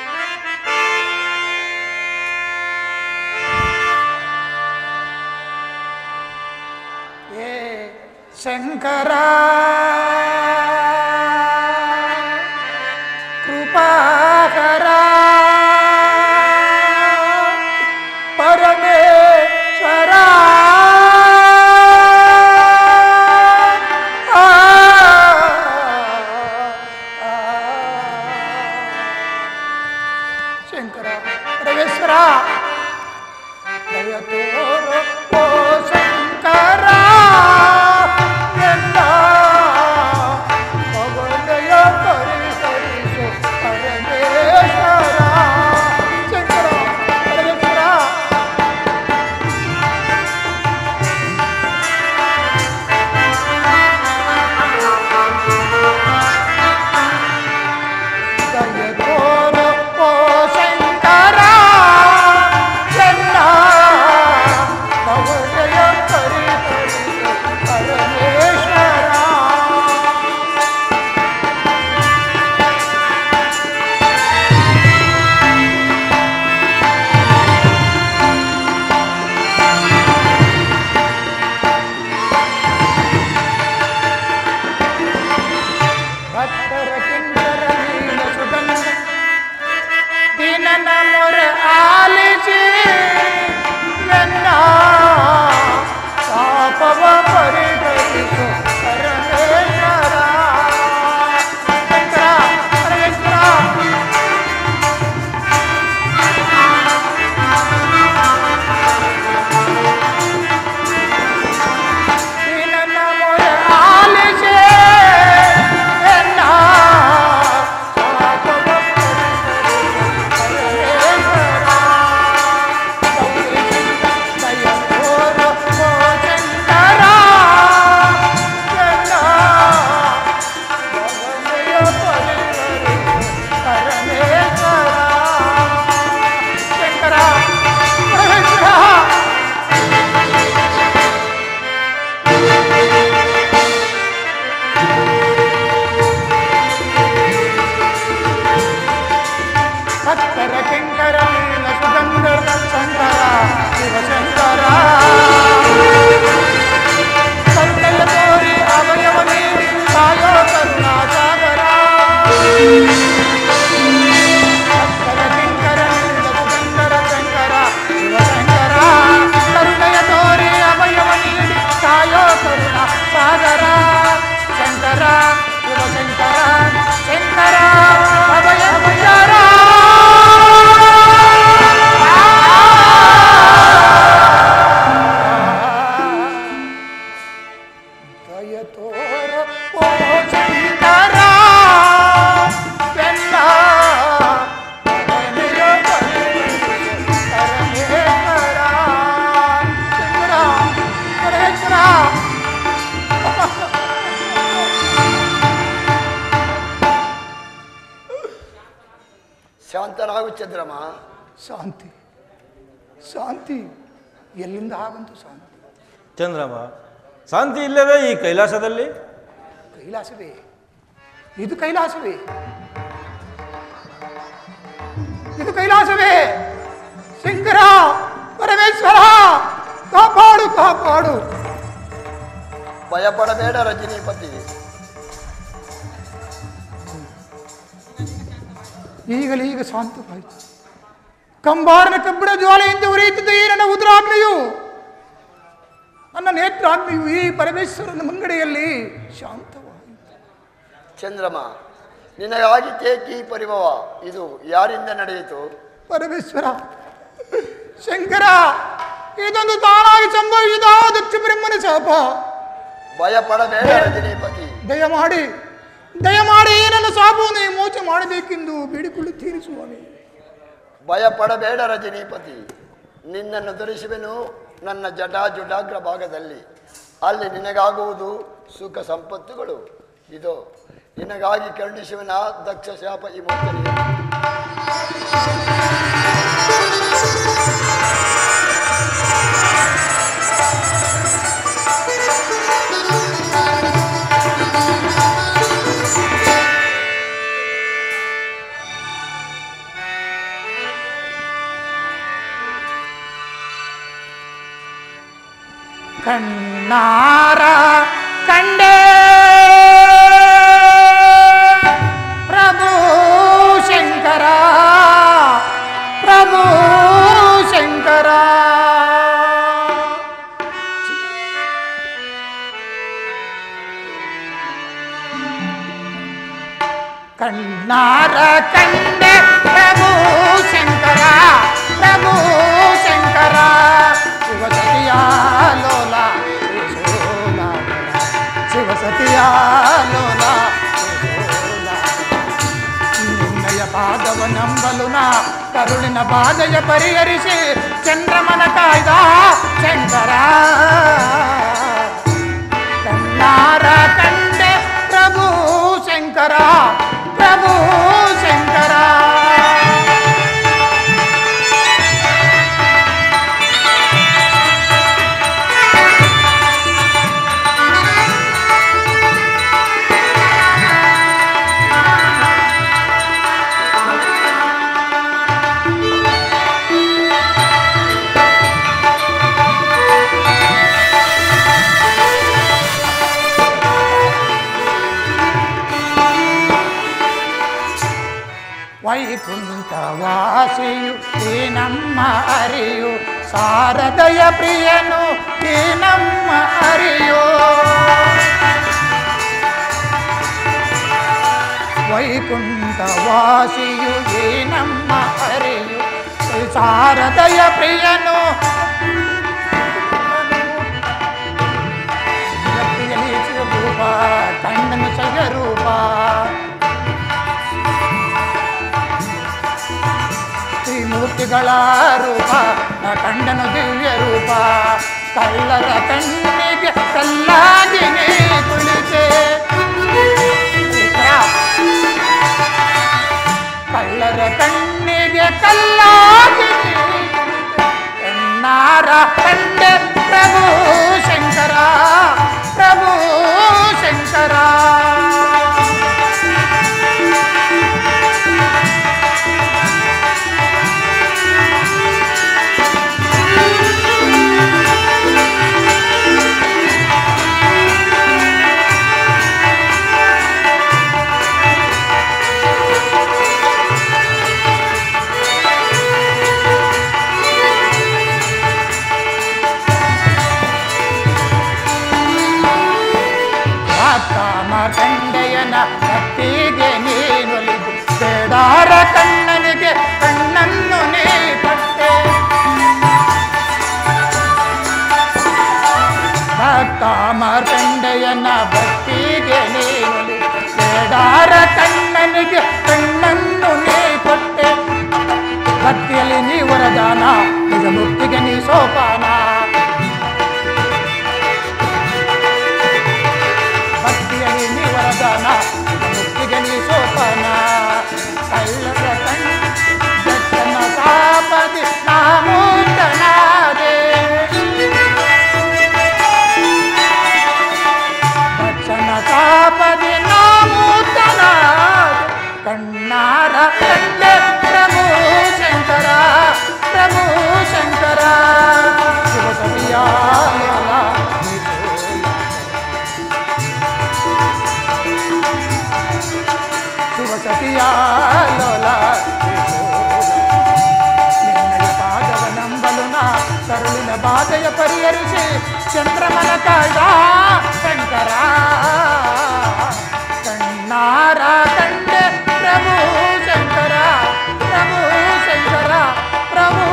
ಏ ಶಂಕರ ಕೃಪಾಕರ ಪರಮೇಶ್ವರ ಆ, ಆ, ಶಂಕರ ಪರಮೇಶ್ವರ ದಯ ತೋರು ಓ ಶಂಕರ ಎಲ್ಲ ಚಂದ್ರಮ್ಮ? ಶಾಂತಿ ಶಾಂತಿ ಎಲ್ಲಿಂದ ಆಗಂತು ಶಾಂತಿ? ಚಂದ್ರಮ್ಮ, ಶಾಂತಿ ಇಲ್ಲವೇ ಈ ಕೈಲಾಸದಲ್ಲಿ? ಕೈಲಾಸವೇ, ಇದು ಕೈಲಾಸವೇ, ಇದು ಕೈಲಾಸವೇ. ಶಂಕರ, ಪರಮೇಶ್ವರ, ಕಾಪಾಡು ಕಾಪಾಡು. ಭಯಪಡಬೇಡ ರಜನೀಪತಿ. ಈಗಲೇ ಈಗ ಶಾಂತವಾಯಿತು. ಕಂಬಾರನ ಕಬ್ಬಿಣ ಜ್ವಾಲೆಯಿಂದ ಉರಿಯುತ್ತಿದ್ದ ಈ ನನ್ನ ಉದ್ರಾಗ್ನಿಯು, ನನ್ನ ನೇತ್ರಾಗ್ನಿಯು ಈ ಪರಮೇಶ್ವರನ ಮುಂಗಡೆಯಲ್ಲಿ ಶಾಂತವಾಯಿತು. ಚಂದ್ರಮ್ಮ, ನಿನಗಾಗಿ ಕೇಕಿ ಪರಿಭವ ಇದು ಯಾರಿಂದ ನಡೆಯಿತು? ಪರಮೇಶ್ವರ, ಶಂಕರ, ಇದೊಂದು ತಾನಾಗಿ ಸಂಭವಿಸಿದ ದಕ್ಷ ಬ್ರಹ್ಮನ ಶಾಪ. ಭಯಪಡಬೇಡ ರಜನೀಪತಿ. ದಯಮಾಡಿ ದಯಮಾಡಿ ನನ್ನ ಶಾಪವನ್ನು ಮೋಚ ಮಾಡಬೇಕೆಂದು ಬೇಡಿಕೊಳ್ಳುತ್ತೀನಿ ಸ್ವಾಮಿ. ಭಯಪಡಬೇಡ ರಜನೀಪತಿ. ನಿನ್ನನ್ನು ಧರಿಸುವೆನು ನನ್ನ ಜಟಾಜುಟಾಗ್ರ ಭಾಗದಲ್ಲಿ. ಅಲ್ಲಿ ನಿನಗಾಗುವುದು ಸುಖ ಸಂಪತ್ತುಗಳು. ಇದು ನಿನಗಾಗಿ ಕರುಣಿಸುವನ ದಕ್ಷ ಶಾಪ ಈ ಮೋಚನೆ. ಕಣ್ಣಾರ ಕಂಡೇ ಪ್ರಭು ಶಂಕರ, ಪ್ರಭು ಶಂಕರ. ಕಣ್ಣಾರ ಕಂಡೆ ಪ್ರಭು ಶಂಕರ, ಪ್ರಭು ಶಂಕರ. ಶಿವಸತಿಯ ಲೋಲ ಶಿವಸತಿಯ ಲೋಲ ನಿನ್ನಯ ಪಾದವನಂಬಲು ನಾ ಕರುಳಿನ ಬಾಧೆಯ ಪರಿಹರಿಸಿ ಚಂದ್ರಮನ ಕಾಯ್ದ ಶಂಕರ. ಕಣ್ಣಾರ ಕಂಡೆ ಪ್ರಭು ಶಂಕರ, ಪ್ರಭು ಶಂಕರ. ವೈಕುಂಠವಾಸಿಯು ಈ ನಮ್ಮ ಅರಿಯು, ಶಾರದಯ ಪ್ರಿಯನು ಈ ನಮ್ಮ ಅರಿಯು. ವೈಕುಂಠವಾಸಿಯು ಈ ನಮ್ಮ ಅರಿಯು, ಶಾರದಯ ಪ್ರಿಯನು ರೂಪ ಕಂಡನು ಸಯ ರೂಪ. ಮೂರ್ತಿಗಳ ರೂಪ ಕಂಡನು ದಿವ್ಯ ರೂಪ. ಕಳ್ಳರ ಕಣ್ಣಿಗೆ ಕಲ್ಲಾಗಿ ನೀ ಕುಳಿತೆ, ಕಳ್ಳರ ಕಣ್ಣಿಗೆ ಕಲ್ಲಾಗಿ ಕಣ್ಣಾರ ಕಂಡೆ ಪ್ರಭು ಶಂಕರ, ಪ್ರಭು ಶಂಕರ. ಕಂಡೆಯನ ಕತ್ತಿಗೆ ನೀನೊಲಿದು ಬೇಡಾರ ಕಣ್ಣನಿಗೆ ಕಣ್ಣನ್ನು ನೀ ಕೊಟ್ಟೆ. ಭಕ್ತ ಮಾರ್ಕಂಡೆಯನ ಭಕ್ತಿಗೆ ನೀನೊಲಿದು ಬೇಡಾರ ಕಣ್ಣನಿಗೆ ಕಣ್ಣನ್ನು ನೀ ಕೊಟ್ಟೆ. ಭಕ್ತಿಯಲ್ಲಿ ನೀ ವರದಾನ, ನಿಜ ಮುಕ್ತಿಗೆ ನೀ ಸೋಪಾನ. ಭಕ್ತಿಯಲ್ಲಿ ನೀ ವರದಾನ, ಮುಕ್ತಿಗೆ ನೀ ಸೋಪಾನ. ಕಳ್ಳರ ಕಣ್ಣ ಬಾಧೆಯ ಪರಿಹರಿಸಿ ಚಂದ್ರಮನ ಕಾಯ್ದ ಶಂಕರ ಕಣ್ಣಾರ ಕಂಡೆ ಪ್ರಭು ಶಂಕರ ಪ್ರಭು ಶಂಕರ ಪ್ರಭು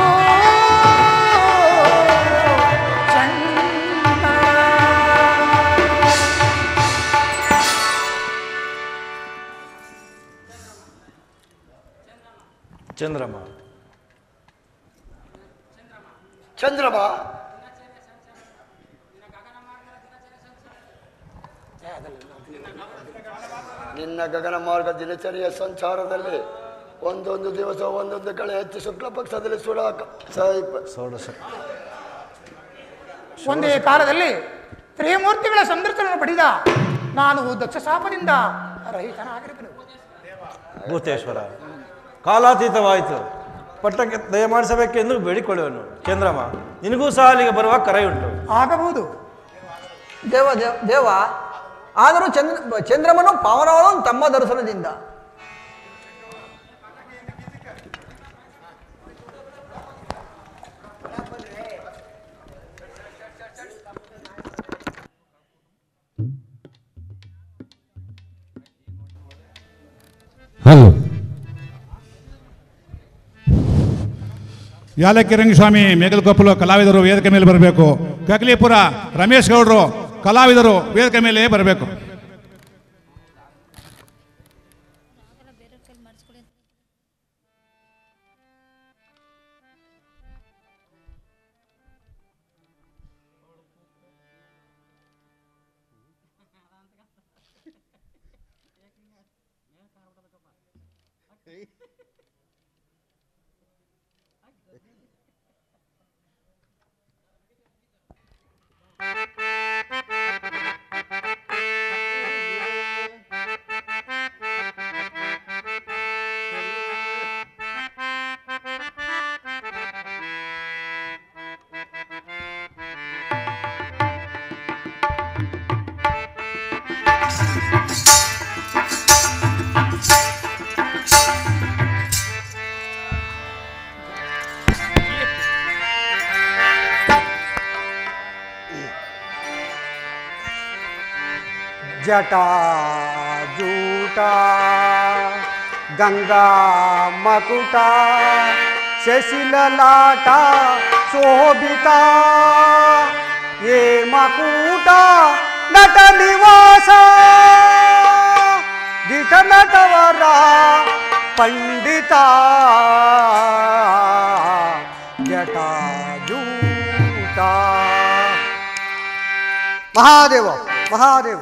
ಚಂದ್ರಮ ಚಂದ್ರಮ ನಿನ್ನ ಗಗನ ಮಾರ್ಗ ದಿನಚರಿಯ ಸಂಚಾರದಲ್ಲಿ ಒಂದೊಂದು ದಿವಸ ಒಂದೊಂದು ಕಡೆ ಹೆಚ್ಚು ಶುಕ್ಲ ಪಕ್ಷದಲ್ಲಿ ಸುಡ ಷೋಡಶ ಒಂದೇ ಕಾಲದಲ್ಲಿ ತ್ರಿಮೂರ್ತಿಗಳ ಸಂದರ್ಶನ ಪಡೆದ ನಾನು ದಕ್ಷ ಶಾಪದಿಂದ ರಹಿತನಾಗಿರುತ್ತೇನೆ. ಭೂತೇಶ್ವರ, ಕಾಲಾತೀತವಾಯಿತು. ಪಟ್ಟಕ್ಕೆ ದಯಮಾಡಿಸಬೇಕೆಂದು ಬೇಡಿಕೊಳ್ಳುವನು. ಚಂದ್ರಮ, ನಿನಗೂ ಸಹ ಅಲ್ಲಿಗೆ ಬರುವ ಕರೆಯುಂಟು. ಆಗಬಹುದು. ದೇವ ದೇವ ದೇವ ಆದರೂ ಚಂದ್ರ ಚಂದ್ರಮನು ಪಾವನವನು ತಮ್ಮ ದರ್ಶನದಿಂದ. ಹಲೋ, ಯಾಲಕ್ಕಿ ರಂಗಸ್ವಾಮಿ ಮೇಗಲಕೊಪ್ಪಲು ಕಲಾವಿದರು ವೇದಿಕೆ ಮೇಲೆ ಬರಬೇಕು. ಕಗ್ಲಿಪುರ ರಮೇಶ್ ಗೌಡರು ಕಲಾವಿದರು ವೇದಿಕೆ ಮೇಲೆ ಬರಬೇಕು. जटा जूटा गंगा मकुटा शशिललाटा शोभिता ये मकुटा नट निवास दिठ नटवरा पंडिता जटा जूटा महादेव महादेव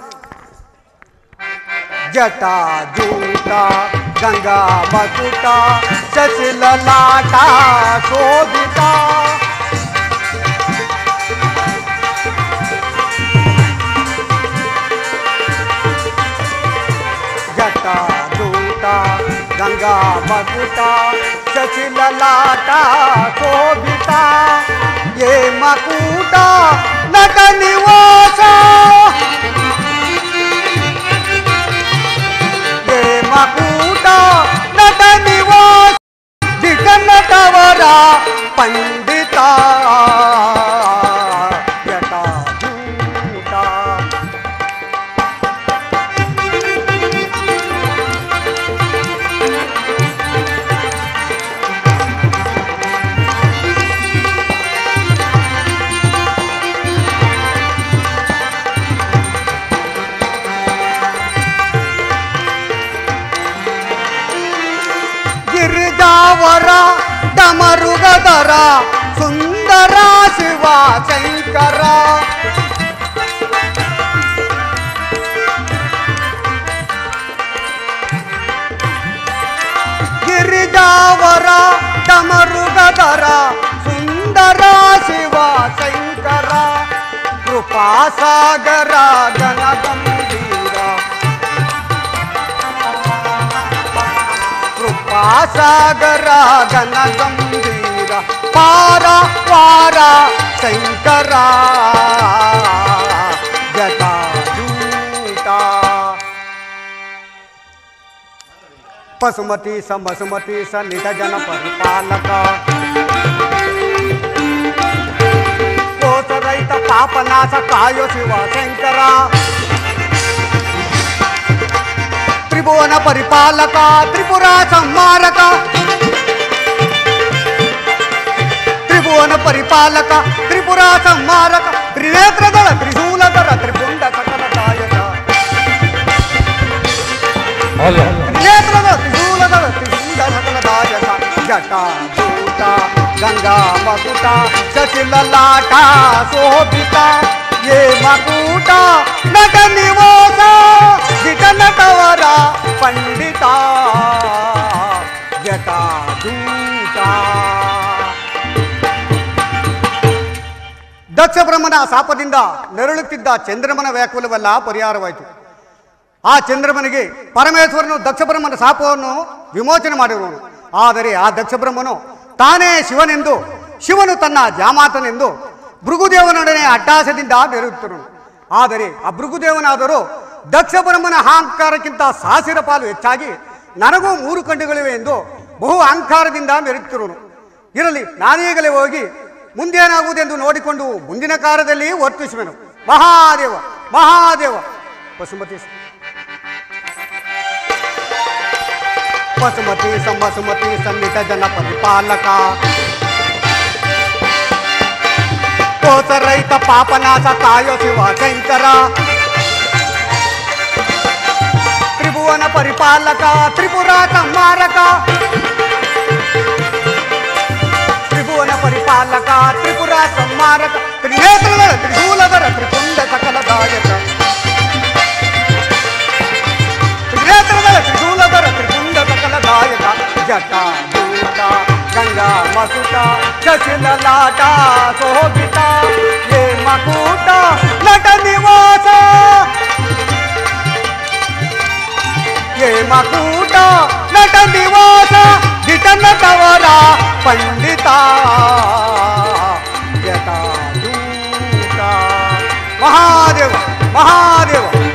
जटा जूटा गंगा मकुटा शशिललाटा शोभिता जटा जूटा गंगा मकुटा शशिललाटा शोभिता ये मकुटा नट निवास मकुट नट निवास दिट नटवरा पंडिता जटा जूटा गिरिजावर डमरुगधर सुंदर शिव शंकर गिरिजावर डमरुगधर सुंदर शिव शंकर कृपा सागर गण गंभीर सागर गण गंभीर पारा पारा शंकर जटा जूटा पशुमती समसुमती सन्निध जन परिपालक ರೈತ ಪಾಪನಾಶ ಕಾಯೋ ಶಿವ ಶಂಕರ ತ್ರಿಭುವನ ಪರಿಪಾಲಕ ತ್ರಿಪುರ ಸಂಹಾರಕ ತ್ರಿಭುವನ ಪರಿಪಾಲಕ ತ್ರಿಪುರ ಸಂಹಾರಕ ತ್ರಿನೇತ್ರದಳ ತ್ರಿಶೂಲಧರ ತ್ರಿಪುಂಡ ಸಕಲ ದಾಯಕ ತ್ರಿನೇತ್ರದ ತ್ರಿಶೂಲಧರ ತ್ರಿಪುಂಡ ಸಕಲ ದಾಯಕ ಜಟ ಜೂಟ ಗಂಗಾ ಮಕುಟ ಶಶಿಲಲಾಟ ಶೋಭಿತ ಯೇ ಮಕೂಟ ನಟ ನಿವಾಸ ಜಿಟ ನಟವರ ಪಂಡಿತ ಜಟ ಜೂಟ. ದಕ್ಷ ಬ್ರಹ್ಮನ ಶಾಪದಿಂದ ನರಳುತ್ತಿದ್ದ ಚಂದ್ರಮನ ವ್ಯಾಕುಲವೆಲ್ಲ ಪರಿಹಾರವಾಯಿತು. ಆ ಚಂದ್ರಮನಿಗೆ ಪರಮೇಶ್ವರನು ದಕ್ಷ ಬ್ರಹ್ಮನ ಶಾಪವನ್ನು ವಿಮೋಚನೆ ಮಾಡಿರುವನು. ಆದರೆ ಆ ದಕ್ಷ ಬ್ರಹ್ಮನು ತಾನೇ ಶಿವನೆಂದು, ಶಿವನು ತನ್ನ ಜಾಮಾತನೆಂದು ಭೃಗುದೇವನೊಡನೆ ಅಟ್ಟಾಸದಿಂದ ಮೆರೆಯುತ್ತಿರುವನು. ಆದರೆ ಆ ಭೃಗುದೇವನಾದರೂ ದಕ್ಷ ಬ್ರಹ್ಮನ ಅಹಂಕಾರಕ್ಕಿಂತ ಸಾವಿರ ಪಾಲು ಹೆಚ್ಚಾಗಿ ನನಗೂ ಮೂರು ಕಂಡುಗಳಿವೆ ಎಂದು ಬಹು ಅಹಂಕಾರದಿಂದ ಮೆರೆಯುತ್ತಿರುವನು. ಇರಲಿ, ನಾನೀಗಲೇ ಹೋಗಿ ಮುಂದೇನಾಗುವುದೆಂದು ನೋಡಿಕೊಂಡು ಮುಂದಿನ ಕಾಲದಲ್ಲಿ ವರ್ತಿಸುವೆನು. ಮಹಾದೇವ ಮಹಾದೇವ. ವಸುಮತಿ ವಸುಮತಿ ಸಂವಸುಮತಿ ಸನ್ನಿತ ಜನ ಪರಿಪಾಲಕ ಕೋಸ ರೈತ ಪಾಪನಾಶ ಕಾಯೋ ಶಿವ ಶಂಕರ ತ್ರಿಭುವನ ಪರಿಪಾಲಕ ತ್ರಿಪುರ ಸಂಹಾರಕ ತ್ರಿಭುವನ ಪರಿಪಾಲಕ ತ್ರಿಪುರ ಸಂಹಾರಕ ತ್ರಿನೇತ್ರದರ ತ್ರಿಶೂಲಧರ ತ್ರಿಪುಂಡ ಸಕಲ ದಾಯಕ ತ್ರಿನೇತ್ರದರ ತ್ರಿಶೂಲಧರ ತ್ರಿಪುಂಡ ಸಕಲ ದಾಯಕ ಜಟ ಜೂಟ ಗಂಗಾ ಮಕುಟ ಶಶಿಲಲಾಟ ಶೋಭಿತ ಯೇ ಮಕೂಟ ನಟ ನಿವಾಸ ಯೇ ಮಕೂಟ ನಟ ನಿವಾಸ ಜಿಟ ನಟವರ ಪಂಡಿತ ಜಟ ಜೂಟ. ಮಹಾದೇವ ಮಹಾದೇವ.